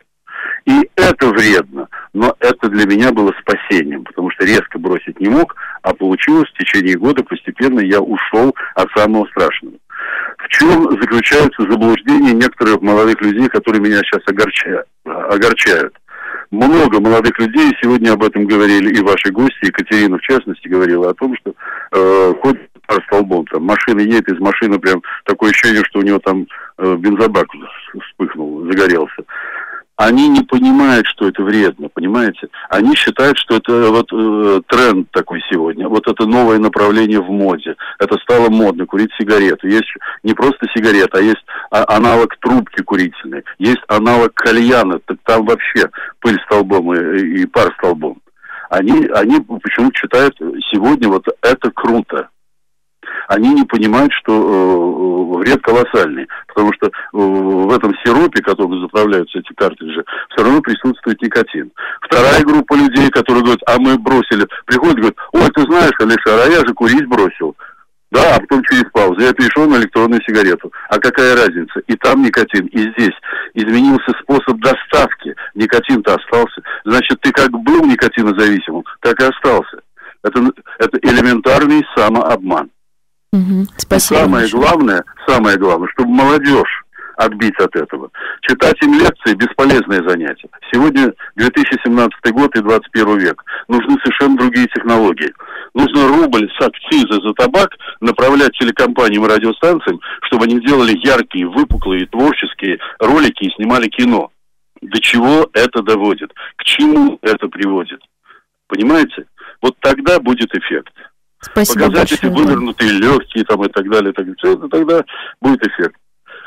И это вредно, но это для меня было спасением, потому что резко бросить не мог, а получилось в течение года постепенно я ушел от самого страшного. В чем заключается заблуждение некоторых молодых людей, которые меня сейчас огорчают? огорчают. Много молодых людей, сегодня об этом говорили и ваши гости, Екатерина в частности говорила о том, что э, ходит по столбом, там машина едет, из машины прям такое ощущение, что у него там э, бензобак вспыхнул, загорелся. Они не понимают, что это вредно, понимаете? Они считают, что это вот э, тренд такой сегодня, вот это новое направление в моде. Это стало модно, курить сигареты. Есть не просто сигарета, а есть а, аналог трубки курительной, есть аналог кальяна, так там вообще пыль столбом и, и пар столбом. Они, они почему-то считают сегодня вот это круто. Они не понимают, что э, вред колоссальный, потому что э, в этом сиропе, которым заправляются эти картриджи, все равно присутствует никотин. Вторая группа людей, которые говорят, а мы бросили, приходят и говорят, ой, ты знаешь, Алишер, а я же курить бросил. Да, а потом через паузу я перешел на электронную сигарету. А какая разница? И там никотин, и здесь. Изменился способ доставки, никотин-то остался. Значит, ты как был никотинозависимым, так и остался. Это, это элементарный самообман. Угу. Спасибо. И самое главное, самое главное, чтобы молодежь отбить от этого. Читать им лекции – бесполезное занятие. Сегодня две тысячи семнадцатый год и двадцать первый век. Нужны совершенно другие технологии. Нужно рубль с акциза за табак направлять телекомпаниям и радиостанциям, чтобы они делали яркие, выпуклые, творческие ролики и снимали кино. До чего это доводит? К чему это приводит? Понимаете? Вот тогда будет эффект. Спасибо Показать большое, эти вывернутые легкие там, и так далее, и так далее. Это тогда будет эффект.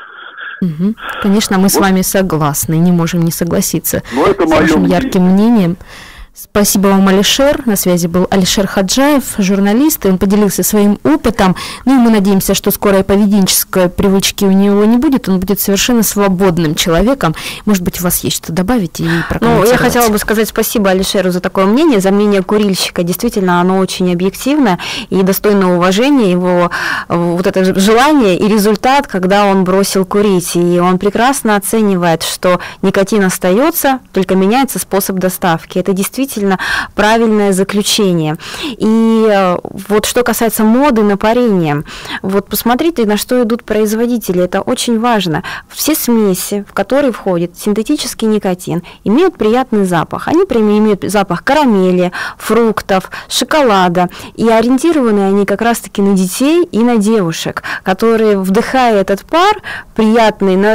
Угу. Конечно, мы вот. с вами согласны, не можем не согласиться Но это с мое вашим мнение. ярким мнением. Спасибо вам, Алишер. На связи был Алишер Хаджаев, журналист, и он поделился своим опытом. Ну и мы надеемся, что скорой поведенческой привычки у него не будет, он будет совершенно свободным человеком. Может быть, у вас есть что добавить и прокомментировать? Ну, я хотела бы сказать спасибо Алишеру за такое мнение, за мнение курильщика. Действительно, оно очень объективно и достойно уважения, его вот это желание и результат, когда он бросил курить. И он прекрасно оценивает, что никотин остается, только меняется способ доставки. Это действительно правильное заключение. И вот что касается моды на парение, вот посмотрите, на что идут производители, это очень важно. Все смеси, в которые входит синтетический никотин, имеют приятный запах. Они имеют запах карамели, фруктов, шоколада, и ориентированы они как раз-таки на детей и на девушек, которые, вдыхая этот пар, приятный на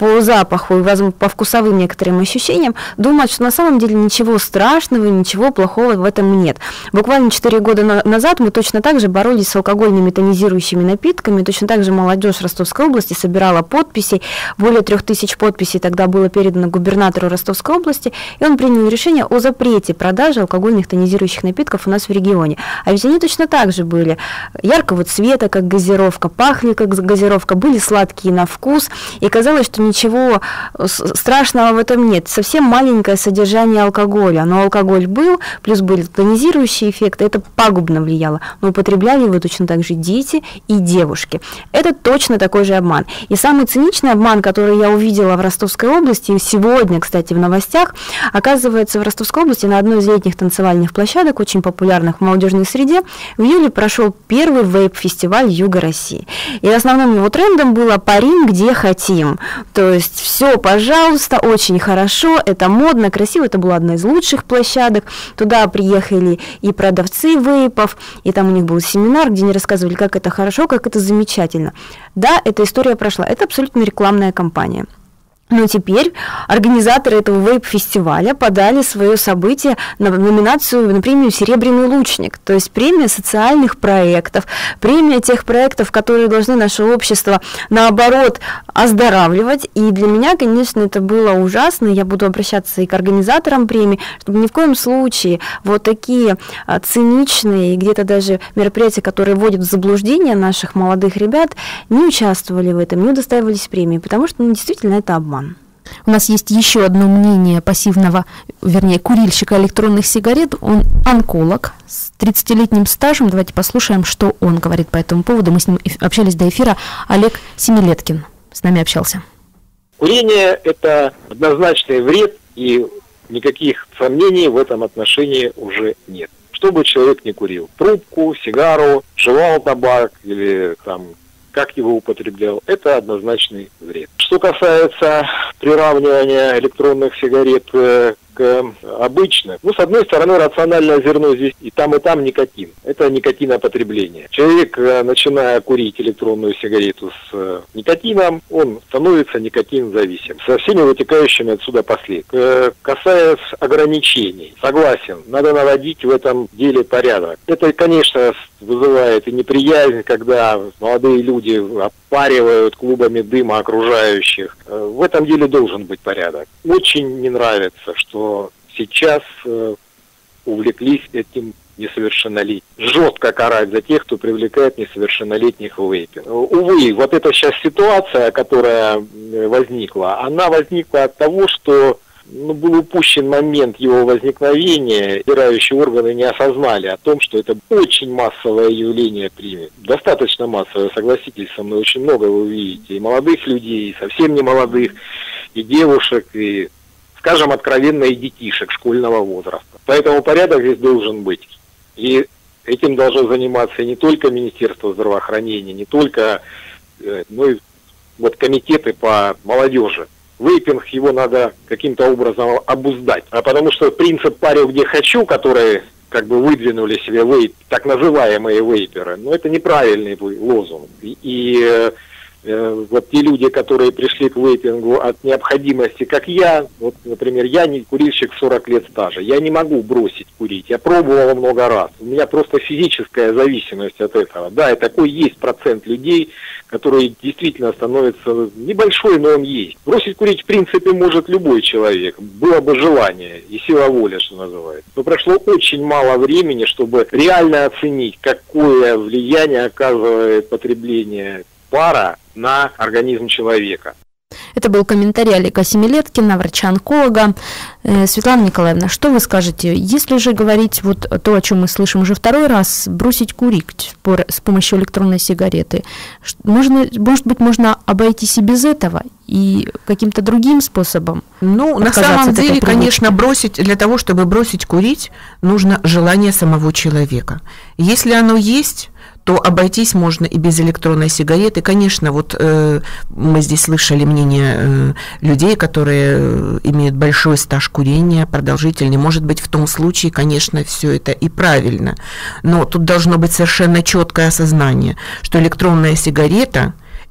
по запаху и, возможно, по вкусовым некоторым ощущениям, думают, что на самом деле ничего страшного, ничего плохого в этом нет. Буквально четыре года на- назад мы точно так же боролись с алкогольными тонизирующими напитками, точно так же молодежь Ростовской области собирала подписи, более трех тысяч подписей тогда было передано губернатору Ростовской области, и он принял решение о запрете продажи алкогольных тонизирующих напитков у нас в регионе. А ведь они точно так же были яркого цвета, как газировка, пахли как газировка, были сладкие на вкус, и казалось, что ничего страшного в этом нет. Совсем маленькое содержание алкоголя, но алкоголь был, плюс были тонизирующие эффекты, это пагубно влияло. Но употребляли его точно так же дети и девушки. Это точно такой же обман. И самый циничный обман, который я увидела в Ростовской области, и сегодня, кстати, в новостях, оказывается, в Ростовской области на одной из летних танцевальных площадок, очень популярных в молодежной среде, в июле прошел первый вейп-фестиваль Юга России. И основным его трендом было «Парим, где хотим». То есть все, пожалуйста, очень хорошо, это модно, красиво, это была одна из лучших площадок. Туда приехали и продавцы вейпов, и там у них был семинар, где они рассказывали, как это хорошо, как это замечательно. Да, эта история прошла, это абсолютно рекламная кампания. Но теперь организаторы этого вейп-фестиваля подали свое событие на номинацию, на премию «Серебряный лучник», то есть премия социальных проектов, премия тех проектов, которые должны наше общество, наоборот, оздоравливать. И для меня, конечно, это было ужасно. Я буду обращаться и к организаторам премии, чтобы ни в коем случае вот такие циничные и где-то даже мероприятия, которые вводят в заблуждение наших молодых ребят, не участвовали в этом, не удостаивались премии, потому что, ну, действительно, это обман. У нас есть еще одно мнение пассивного, вернее, курильщика электронных сигарет. Он онколог с тридцатилетним стажем. Давайте послушаем, что он говорит по этому поводу. Мы с ним общались до эфира. Олег Семилеткин с нами общался. Курение – это однозначный вред, и никаких сомнений в этом отношении уже нет. Что бы человек ни курил – трубку, сигару, жевал табак или там как его употреблял, это однозначный вред. Что касается приравнивания электронных сигарет к обычным, ну, с одной стороны, рациональное зерно здесь и там, и там никотин. Это никотинопотребление. Человек, начиная курить электронную сигарету с никотином, он становится никотин-зависим, со всеми вытекающими отсюда последствиями. Касаясь ограничений, согласен, надо наводить в этом деле порядок. Это, конечно, вызывает и неприязнь, когда молодые люди опаривают клубами дыма окружающих. В этом деле должен быть порядок. Очень не нравится, что сейчас э, увлеклись этим несовершеннолетними. Жестко карать за тех, кто привлекает несовершеннолетних в вейпинг. Увы, вот эта сейчас ситуация, которая возникла, она возникла от того, что ну, был упущен момент его возникновения, избирающие органы не осознали о том, что это очень массовое явление примет. Достаточно массовое, согласитесь со мной, очень много вы увидите и молодых людей, и совсем не молодых, и девушек, и, скажем откровенно, и детишек школьного возраста. Поэтому порядок здесь должен быть. И этим должно заниматься не только Министерство здравоохранения, не только ну, и вот комитеты по молодежи. Вейпинг, его надо каким-то образом обуздать. А потому что принцип «парю где хочу», который как бы выдвинули себе вейп, так называемые вейперы, ну это неправильный лозунг. И, и э, вот те люди, которые пришли к вейпингу от необходимости, как я, вот, например, я не курильщик сорок лет стажа, я не могу бросить курить, я пробовал много раз, у меня просто физическая зависимость от этого. Да, и такой есть процент людей, который действительно становится небольшой, но он есть. Бросить курить, в принципе, может любой человек. Было бы желание и сила воли, что называется. Но прошло очень мало времени, чтобы реально оценить, какое влияние оказывает потребление пара на организм человека. Это был комментарий Олега Семилеткина, врача-онколога. Светлана Николаевна, что вы скажете? Если же говорить вот то, о чем мы слышим уже второй раз, бросить курить с помощью электронной сигареты, можно, может быть, можно обойтись и без этого, и каким-то другим способом? Ну, на самом деле, конечно, бросить, для того, чтобы бросить курить, нужно желание самого человека. Если оно есть, то обойтись можно и без электронной сигареты. Конечно, вот э, мы здесь слышали мнение э, людей, которые э, имеют большой стаж курения, продолжительный. Может быть, в том случае, конечно, все это и правильно. Но тут должно быть совершенно четкое осознание, что электронная сигарета –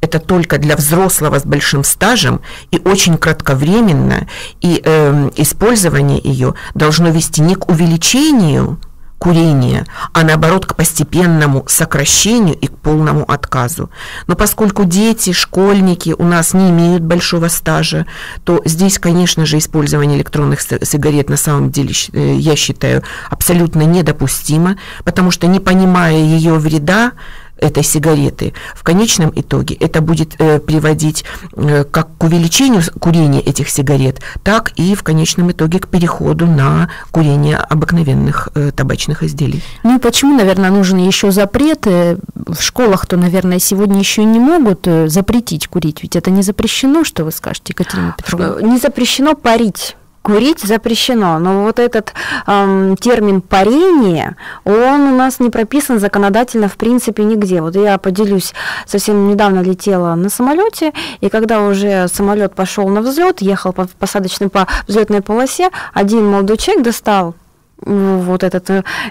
это только для взрослого с большим стажем и очень кратковременно, и э, использование ее должно вести не к увеличению курения, а наоборот к постепенному сокращению и к полному отказу. Но поскольку дети, школьники у нас не имеют большого стажа, то здесь, конечно же, использование электронных сигарет на самом деле, я считаю, абсолютно недопустимо, потому что, не понимая ее вреда, этой сигареты, в конечном итоге это будет э, приводить э, как к увеличению курения этих сигарет, так и в конечном итоге к переходу на курение обыкновенных э, табачных изделий. Ну и почему, наверное, нужен еще запрет? В школах-то, наверное, сегодня еще не могут запретить курить, ведь это не запрещено, что вы скажете, Екатерина Петровна? Не запрещено парить. Курить запрещено, но вот этот эм, термин «парение», он у нас не прописан законодательно в принципе нигде. Вот я поделюсь, совсем недавно летела на самолете, и когда уже самолет пошел на взлет, ехал по посадочной по взлетной полосе, один молодой человек достал вот этот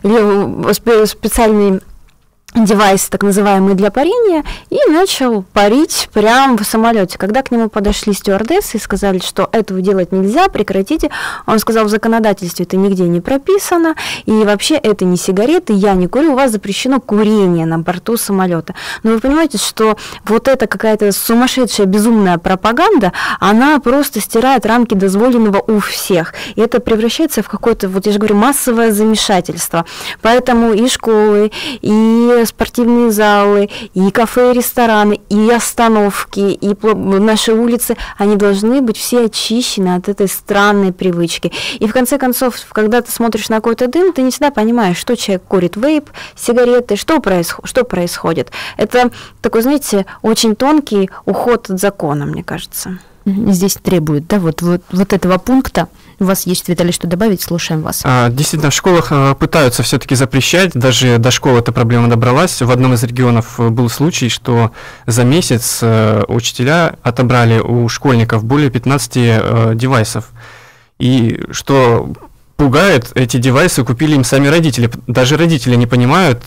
специальный девайс, так называемый, для парения, и начал парить прямо в самолете. Когда к нему подошли стюардессы и сказали, что этого делать нельзя, прекратите, он сказал, в законодательстве это нигде не прописано, и вообще это не сигареты, я не курю, у вас запрещено курение на борту самолета. Но вы понимаете, что вот эта какая-то сумасшедшая, безумная пропаганда, она просто стирает рамки дозволенного у всех, и это превращается в какое-то, вот я же говорю, массовое замешательство. Поэтому и школы, и спортивные залы, и кафе, и рестораны, и остановки, и наши улицы, они должны быть все очищены от этой странной привычки. И в конце концов, когда ты смотришь на какой-то дым, ты не всегда понимаешь, что человек курит, вейп, сигареты, что, происход- что происходит. Это такой, знаете, очень тонкий уход от закона, мне кажется. Здесь требует, да, вот, вот, вот этого пункта. У вас есть, Виталий, что добавить? Слушаем вас. Действительно, в школах пытаются все-таки запрещать, даже до школы эта проблема добралась. В одном из регионов был случай, что за месяц учителя отобрали у школьников более пятнадцати девайсов. И что пугает, эти девайсы купили им сами родители. Даже родители не понимают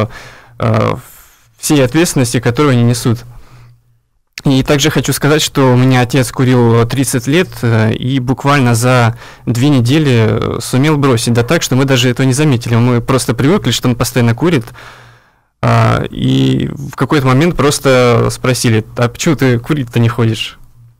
всей ответственности, которую они несут. И также хочу сказать, что у меня отец курил тридцать лет и буквально за две недели сумел бросить, да так, что мы даже этого не заметили. Мы просто привыкли, что он постоянно курит, и в какой-то момент просто спросили, а почему ты курить-то не ходишь?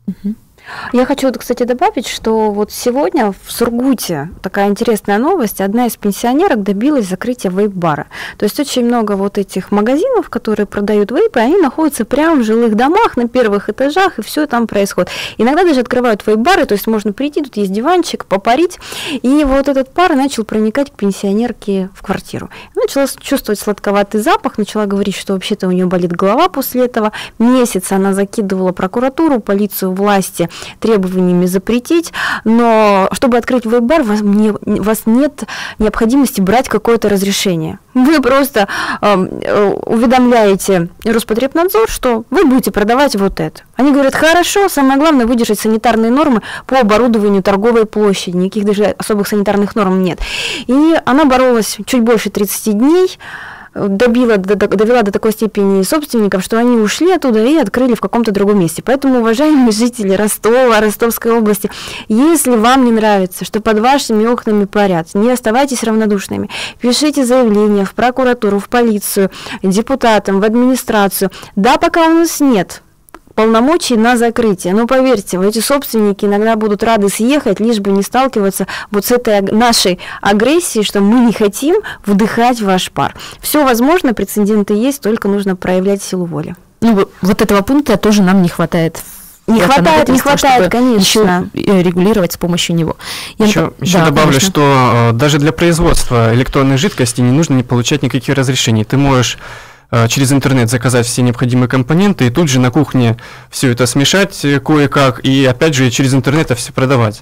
Я хочу, кстати, добавить, что вот сегодня в Сургуте такая интересная новость. Одна из пенсионерок добилась закрытия вейп-бара. То есть очень много вот этих магазинов, которые продают вейпы, они находятся прямо в жилых домах, на первых этажах, и все там происходит. Иногда даже открывают вейп-бары, то есть можно прийти, тут есть диванчик, попарить. И вот этот пар начал проникать к пенсионерке в квартиру. Начала чувствовать сладковатый запах, начала говорить, что вообще-то у нее болит голова после этого. Месяц она закидывала прокуратуру, полицию, власти требованиями запретить, но чтобы открыть вейп-бар, вас, не, вас нет необходимости брать какое-то разрешение. Вы просто э, уведомляете Роспотребнадзор, что вы будете продавать вот это. Они говорят, хорошо, самое главное выдержать санитарные нормы по оборудованию торговой площади, никаких даже особых санитарных норм нет. И она боролась чуть больше тридцати дней, добила, довела до такой степени собственников, что они ушли оттуда и открыли в каком-то другом месте. Поэтому, уважаемые жители Ростова, Ростовской области, если вам не нравится, что под вашими окнами парят, не оставайтесь равнодушными. Пишите заявление в прокуратуру, в полицию, депутатам, в администрацию. Да, пока у нас нет полномочий на закрытие. Но поверьте, эти собственники иногда будут рады съехать, лишь бы не сталкиваться вот с этой нашей агрессией, что мы не хотим вдыхать ваш пар. Все возможно, прецеденты есть, только нужно проявлять силу воли. Ну, вот этого пункта тоже нам не хватает. Не хватает, не хватает, конечно. Еще регулировать с помощью него. Я еще еще да, добавлю, конечно. Что даже для производства электронной жидкости не нужно не получать никаких разрешений. Ты можешь через интернет заказать все необходимые компоненты и тут же на кухне все это смешать кое-как и опять же через интернет это все продавать.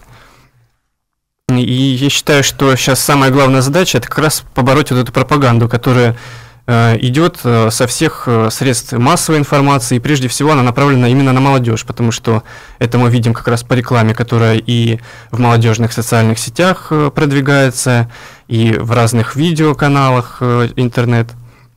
И я считаю, что сейчас самая главная задача это как раз побороть вот эту пропаганду, которая э, идет э, со всех э, средств массовой информации, и прежде всего она направлена именно на молодежь, потому что это мы видим как раз по рекламе, которая и в молодежных социальных сетях э, продвигается, и в разных видеоканалах э, интернет.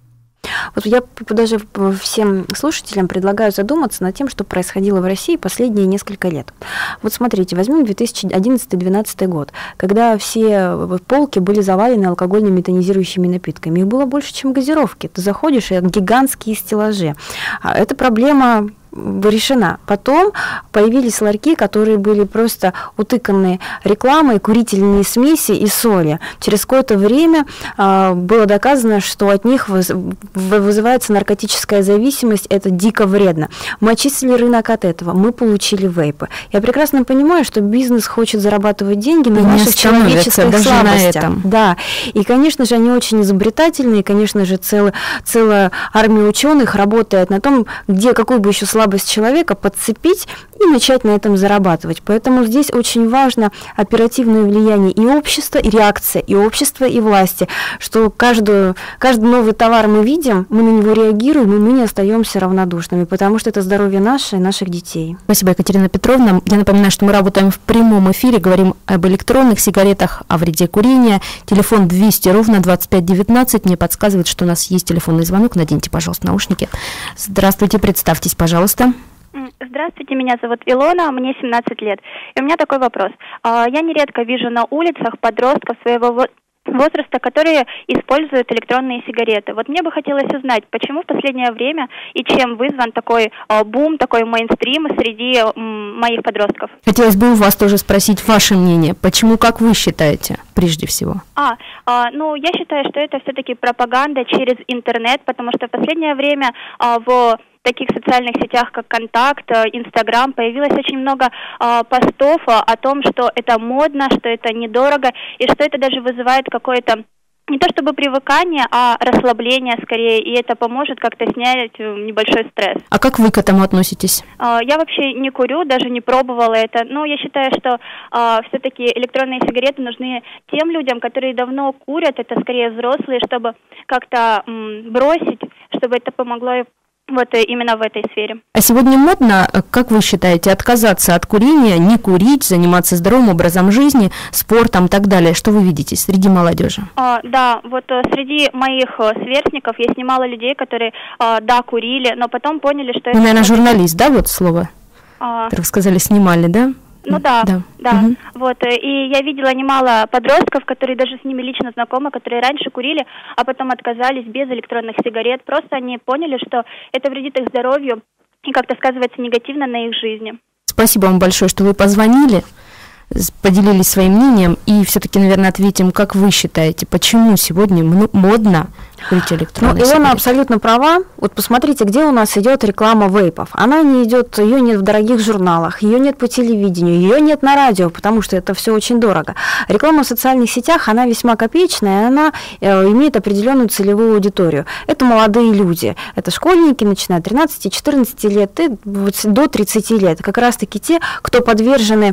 Вот я даже всем слушателям предлагаю задуматься над тем, что происходило в России последние несколько лет. Вот смотрите, возьмем две тысячи одиннадцатый — две тысячи двенадцатый год, когда все полки были завалены алкогольными тонизирующими напитками. Их было больше, чем газировки. Ты заходишь, и гигантские стеллажи. Эта проблема решена. Потом появились ларьки, которые были просто утыканы рекламой, курительные смеси и соли. Через какое-то время а, было доказано, что от них воз, вызывается наркотическая зависимость. Это дико вредно. Мы очистили рынок от этого. Мы получили вейпы. Я прекрасно понимаю, что бизнес хочет зарабатывать деньги на наших человеческих слабостях. Да. И, конечно же, они очень изобретательные. И, конечно же, целая, целая армия ученых работает на том, где какую бы еще слабость человека подцепить и начать на этом зарабатывать. Поэтому здесь очень важно оперативное влияние и общества, и реакция и общества, и власти, что каждую, каждый новый товар мы видим, мы на него реагируем, и мы не остаемся равнодушными, потому что это здоровье наше и наших детей. Спасибо, Екатерина Петровна. Я напоминаю, что мы работаем в прямом эфире, говорим об электронных сигаретах, о вреде курения. Телефон двести ровно двадцать пять девятнадцать. Мне подсказывает, что у нас есть телефонный звонок. Наденьте, пожалуйста, наушники. Здравствуйте, представьтесь, пожалуйста. Здравствуйте, меня зовут Илона, мне семнадцать лет. И у меня такой вопрос. Я нередко вижу на улицах подростков своего возраста, которые используют электронные сигареты. Вот мне бы хотелось узнать, почему в последнее время и чем вызван такой бум, такой мейнстрим среди моих подростков. Хотелось бы у вас тоже спросить ваше мнение. Почему, как вы считаете, прежде всего? А, а ну, я считаю, что это все-таки пропаганда через интернет, потому что в последнее время а, в таких социальных сетях, как Контакт, Инстаграм, появилось очень много а, постов а, о том, что это модно, что это недорого, и что это даже вызывает какое-то не то чтобы привыкание, а расслабление скорее, и это поможет как-то снять небольшой стресс. А как вы к этому относитесь? А, я вообще не курю, даже не пробовала это, но я считаю, что а, все-таки электронные сигареты нужны тем людям, которые давно курят, это скорее взрослые, чтобы как-то м, бросить, чтобы это помогло вот именно в этой сфере. А сегодня модно, как вы считаете, отказаться от курения, не курить, заниматься здоровым образом жизни, спортом и так далее? Что вы видите среди молодежи? А, да, вот среди моих сверстников есть немало людей, которые, а, да, курили, но потом поняли, что... Вы, это... наверное, журналист, да, вот слово? А... Как вы сказали, снимали, да? Ну да, да, да. Угу. Вот, и я видела немало подростков, которые даже с ними лично знакомы, которые раньше курили, а потом отказались без электронных сигарет. Просто они поняли, что это вредит их здоровью и как-то сказывается негативно на их жизни. Спасибо вам большое, что вы позвонили, поделились своим мнением, и все-таки, наверное, ответим, как вы считаете, почему сегодня модно курить электронные сигареты? Ну, Илона абсолютно права. Вот посмотрите, где у нас идет реклама вейпов. Она не идет, ее нет в дорогих журналах, ее нет по телевидению, ее нет на радио, потому что это все очень дорого. Реклама в социальных сетях, она весьма копеечная, и она э, имеет определенную целевую аудиторию. Это молодые люди, это школьники, начиная от тринадцати-четырнадцати лет и до тридцати лет. Как раз-таки те, кто подвержены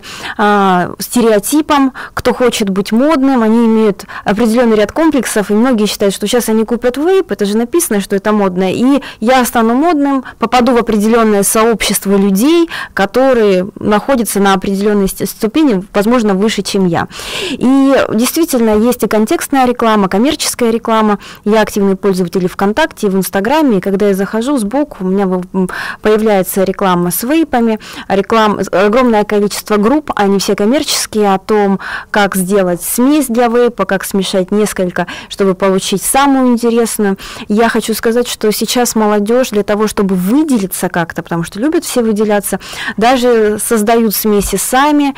э, стереотипам, кто хочет быть модным, они имеют определенный ряд комплексов, и многие считают, что сейчас они купят вейп, это же написано, что это модно, и я стану модным, попаду в определенное сообщество людей, которые находятся на определенной ступени, возможно, выше, чем я. И действительно, есть и контекстная реклама, коммерческая реклама. Я активный пользователь ВКонтакте, и в Инстаграме, и когда я захожу сбоку, у меня появляется реклама с вейпами, реклам, огромное количество групп, они все коммерческие, о том, как сделать смесь для вейпа, как смешать несколько, чтобы получить самую интересную. Я хочу сказать, что сейчас молодежь для того, чтобы выделиться как-то, потому что любят все выделяться, даже создают смеси сами,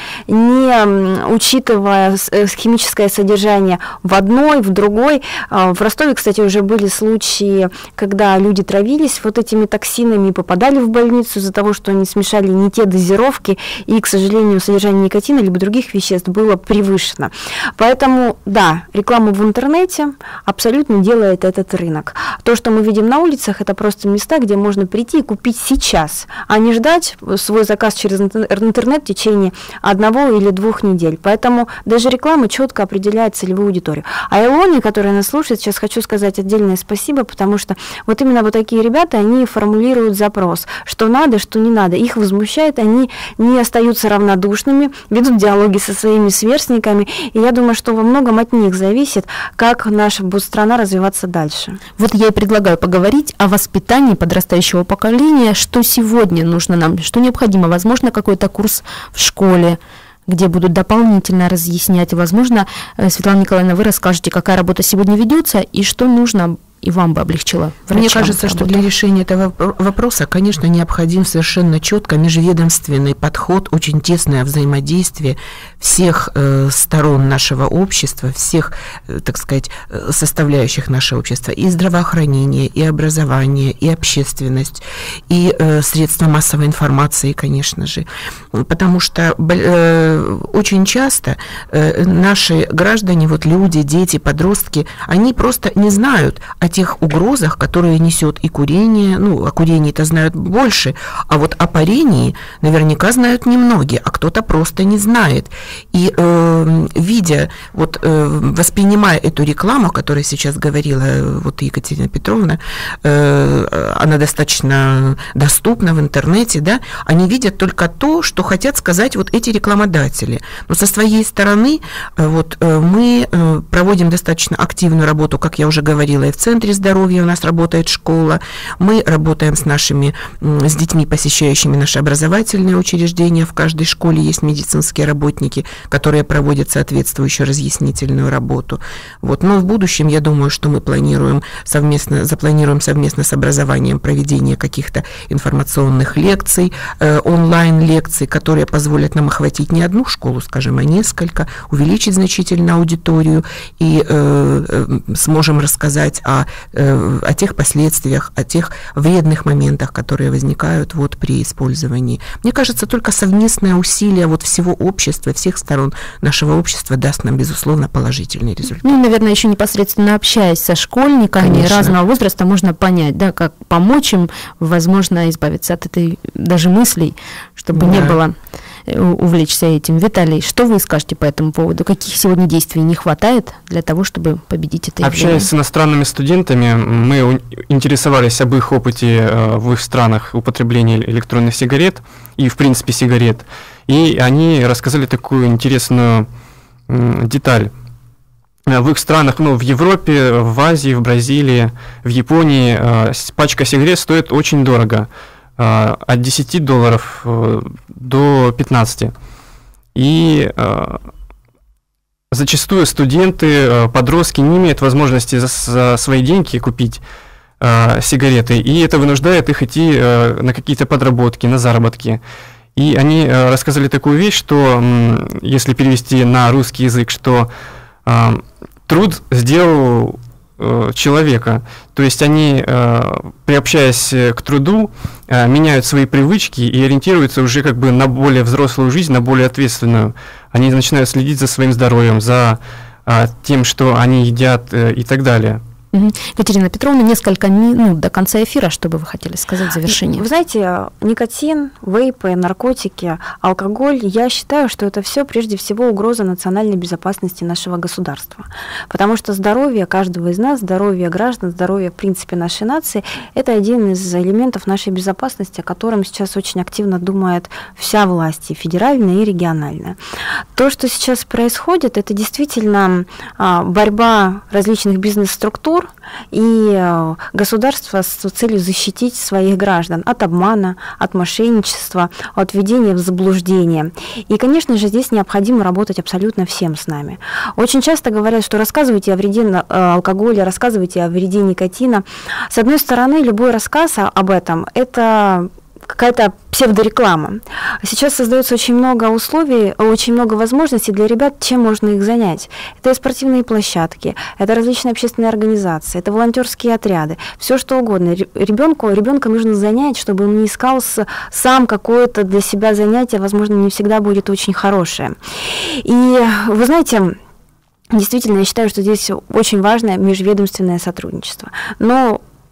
не учитывая химическое содержание в одной, в другой. В Ростове, кстати, уже были случаи, когда люди травились вот этими токсинами и попадали в больницу из-за того, что они смешали не те дозировки, и, к сожалению, содержание никотина либо других веществ было превышено. Поэтому, да, реклама в интернете абсолютно делает этот рынок. То, что мы видим на улицах, это просто места, где можно прийти и купить сейчас, а не ждать свой заказ через интернет в течение одного или двух недель. Поэтому даже реклама четко определяет целевую аудиторию. А Илоне, которая нас слушает, сейчас хочу сказать отдельное спасибо, потому что вот именно вот такие ребята, они формулируют запрос, что надо, что не надо. Их возмущает, они не остаются равнодушными, ведут диалоги со своими сверстниками, и я думаю, что во многом от них зависит, как наша будет страна развиваться двигаться дальше. Вот я и предлагаю поговорить о воспитании подрастающего поколения, что сегодня нужно нам, что необходимо. Возможно, какой-то курс в школе, где будут дополнительно разъяснять. Возможно, Светлана Николаевна, вы расскажете, какая работа сегодня ведется и что нужно, и вам бы облегчило врачам. Мне кажется, работу. что для решения этого вопроса, конечно, необходим совершенно четко межведомственный подход, очень тесное взаимодействие всех э, сторон нашего общества, всех, э, так сказать, составляющих нашего общества, и здравоохранение, и образование, и общественность, и э, средства массовой информации, конечно же. Потому что э, очень часто э, наши граждане, вот люди, дети, подростки, они просто не знают о тех угрозах, которые несет и курение. Ну, о курении-то знают больше, а вот о парении наверняка знают немногие, а кто-то просто не знает. И э, видя, вот э, воспринимая эту рекламу, о которой сейчас говорила вот Екатерина Петровна, э, она достаточно доступна в интернете, да, они видят только то, что хотят сказать вот эти рекламодатели. Но со своей стороны э, вот э, мы э, проводим достаточно активную работу, как я уже говорила, и в центре здоровья у нас работает школа, мы работаем с нашими, с детьми, посещающими наши образовательные учреждения, в каждой школе есть медицинские работники, которые проводят соответствующую разъяснительную работу. Вот. Но в будущем, я думаю, что мы планируем совместно, запланируем совместно с образованием проведение каких-то информационных лекций, э, онлайн-лекций, которые позволят нам охватить не одну школу, скажем, а несколько, увеличить значительно аудиторию и э, э, сможем рассказать о о тех последствиях, о тех вредных моментах, которые возникают вот при использовании. Мне кажется, только совместное усилие вот всего общества, всех сторон нашего общества даст нам, безусловно, положительный результат. Ну, наверное, еще непосредственно общаясь со школьниками, конечно, разного возраста, можно понять, да, как помочь им, возможно, избавиться от этой даже мыслей, чтобы да. не было увлечься этим. Виталий, что вы скажете по этому поводу? Каких сегодня действий не хватает для того, чтобы победить это явление? Общаясь с иностранными студентами, мы интересовались об их опыте в их странах употребления электронных сигарет и, в принципе, сигарет. И они рассказали такую интересную деталь. В их странах, ну, в Европе, в Азии, в Бразилии, в Японии пачка сигарет стоит очень дорого. От десяти долларов до пятнадцати. И э, зачастую студенты, подростки не имеют возможности за, за свои деньги купить э, сигареты, и это вынуждает их идти э, на какие-то подработки, на заработки. И они э, рассказали такую вещь, что, э, если перевести на русский язык, что э, труд сделал человека. То есть они, приобщаясь к труду, меняют свои привычки и ориентируются уже как бы на более взрослую жизнь, на более ответственную. Они начинают следить за своим здоровьем, за тем, что они едят и так далее. Екатерина Петровна, несколько минут до конца эфира, что бы вы хотели сказать в завершении? Вы знаете, никотин, вейпы, наркотики, алкоголь, я считаю, что это все прежде всего угроза национальной безопасности нашего государства. Потому что здоровье каждого из нас, здоровье граждан, здоровье, в принципе, нашей нации, это один из элементов нашей безопасности, о котором сейчас очень активно думает вся власть, и федеральная, и региональная. То, что сейчас происходит, это действительно борьба различных бизнес-структур и государство с целью защитить своих граждан от обмана, от мошенничества, от введения в заблуждение. И, конечно же, здесь необходимо работать абсолютно всем с нами. Очень часто говорят, что рассказывайте о вреде алкоголя, рассказывайте о вреде никотина. С одной стороны, любой рассказ об этом – это какая-то псевдореклама. Сейчас создается очень много условий, очень много возможностей для ребят, чем можно их занять. Это и спортивные площадки, это различные общественные организации, это волонтерские отряды, все что угодно. Ребенку, ребенка нужно занять, чтобы он не искал сам какое-то для себя занятие, возможно, не всегда будет очень хорошее. И вы знаете, действительно, я считаю, что здесь очень важное межведомственное сотрудничество. Но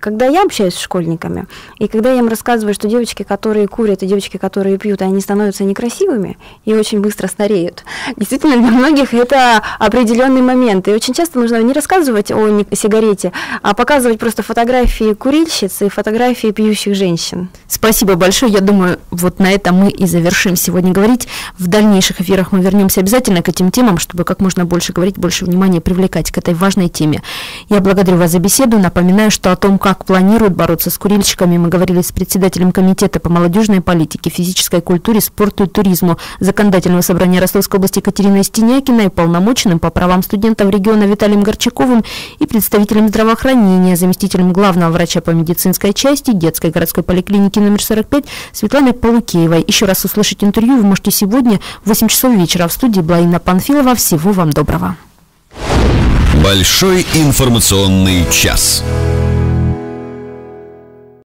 когда я общаюсь с школьниками, и когда я им рассказываю, что девочки, которые курят, и девочки, которые пьют, они становятся некрасивыми и очень быстро стареют, действительно, для многих это определенный момент. И очень часто нужно не рассказывать о сигарете, а показывать просто фотографии курильщиц и фотографии пьющих женщин. Спасибо большое. Я думаю, вот на этом мы и завершим сегодня говорить. В дальнейших эфирах мы вернемся обязательно к этим темам, чтобы как можно больше говорить, больше внимания привлекать к этой важной теме. Я благодарю вас за беседу. Напоминаю, что о том, как планируют бороться с курильщиками, мы говорили с председателем Комитета по молодежной политике, физической культуре, спорту и туризму Законодательного собрания Ростовской области Катериной Стенякиной, полномоченным по правам студентов региона Виталием Горчаковым и представителем здравоохранения, заместителем главного врача по медицинской части детской городской поликлиники номер сорок пять Светланой Полукеевой. Еще раз услышать интервью вы можете сегодня в восемь часов вечера в студии была Инна Панфилова. Всего вам доброго. Большой информационный час.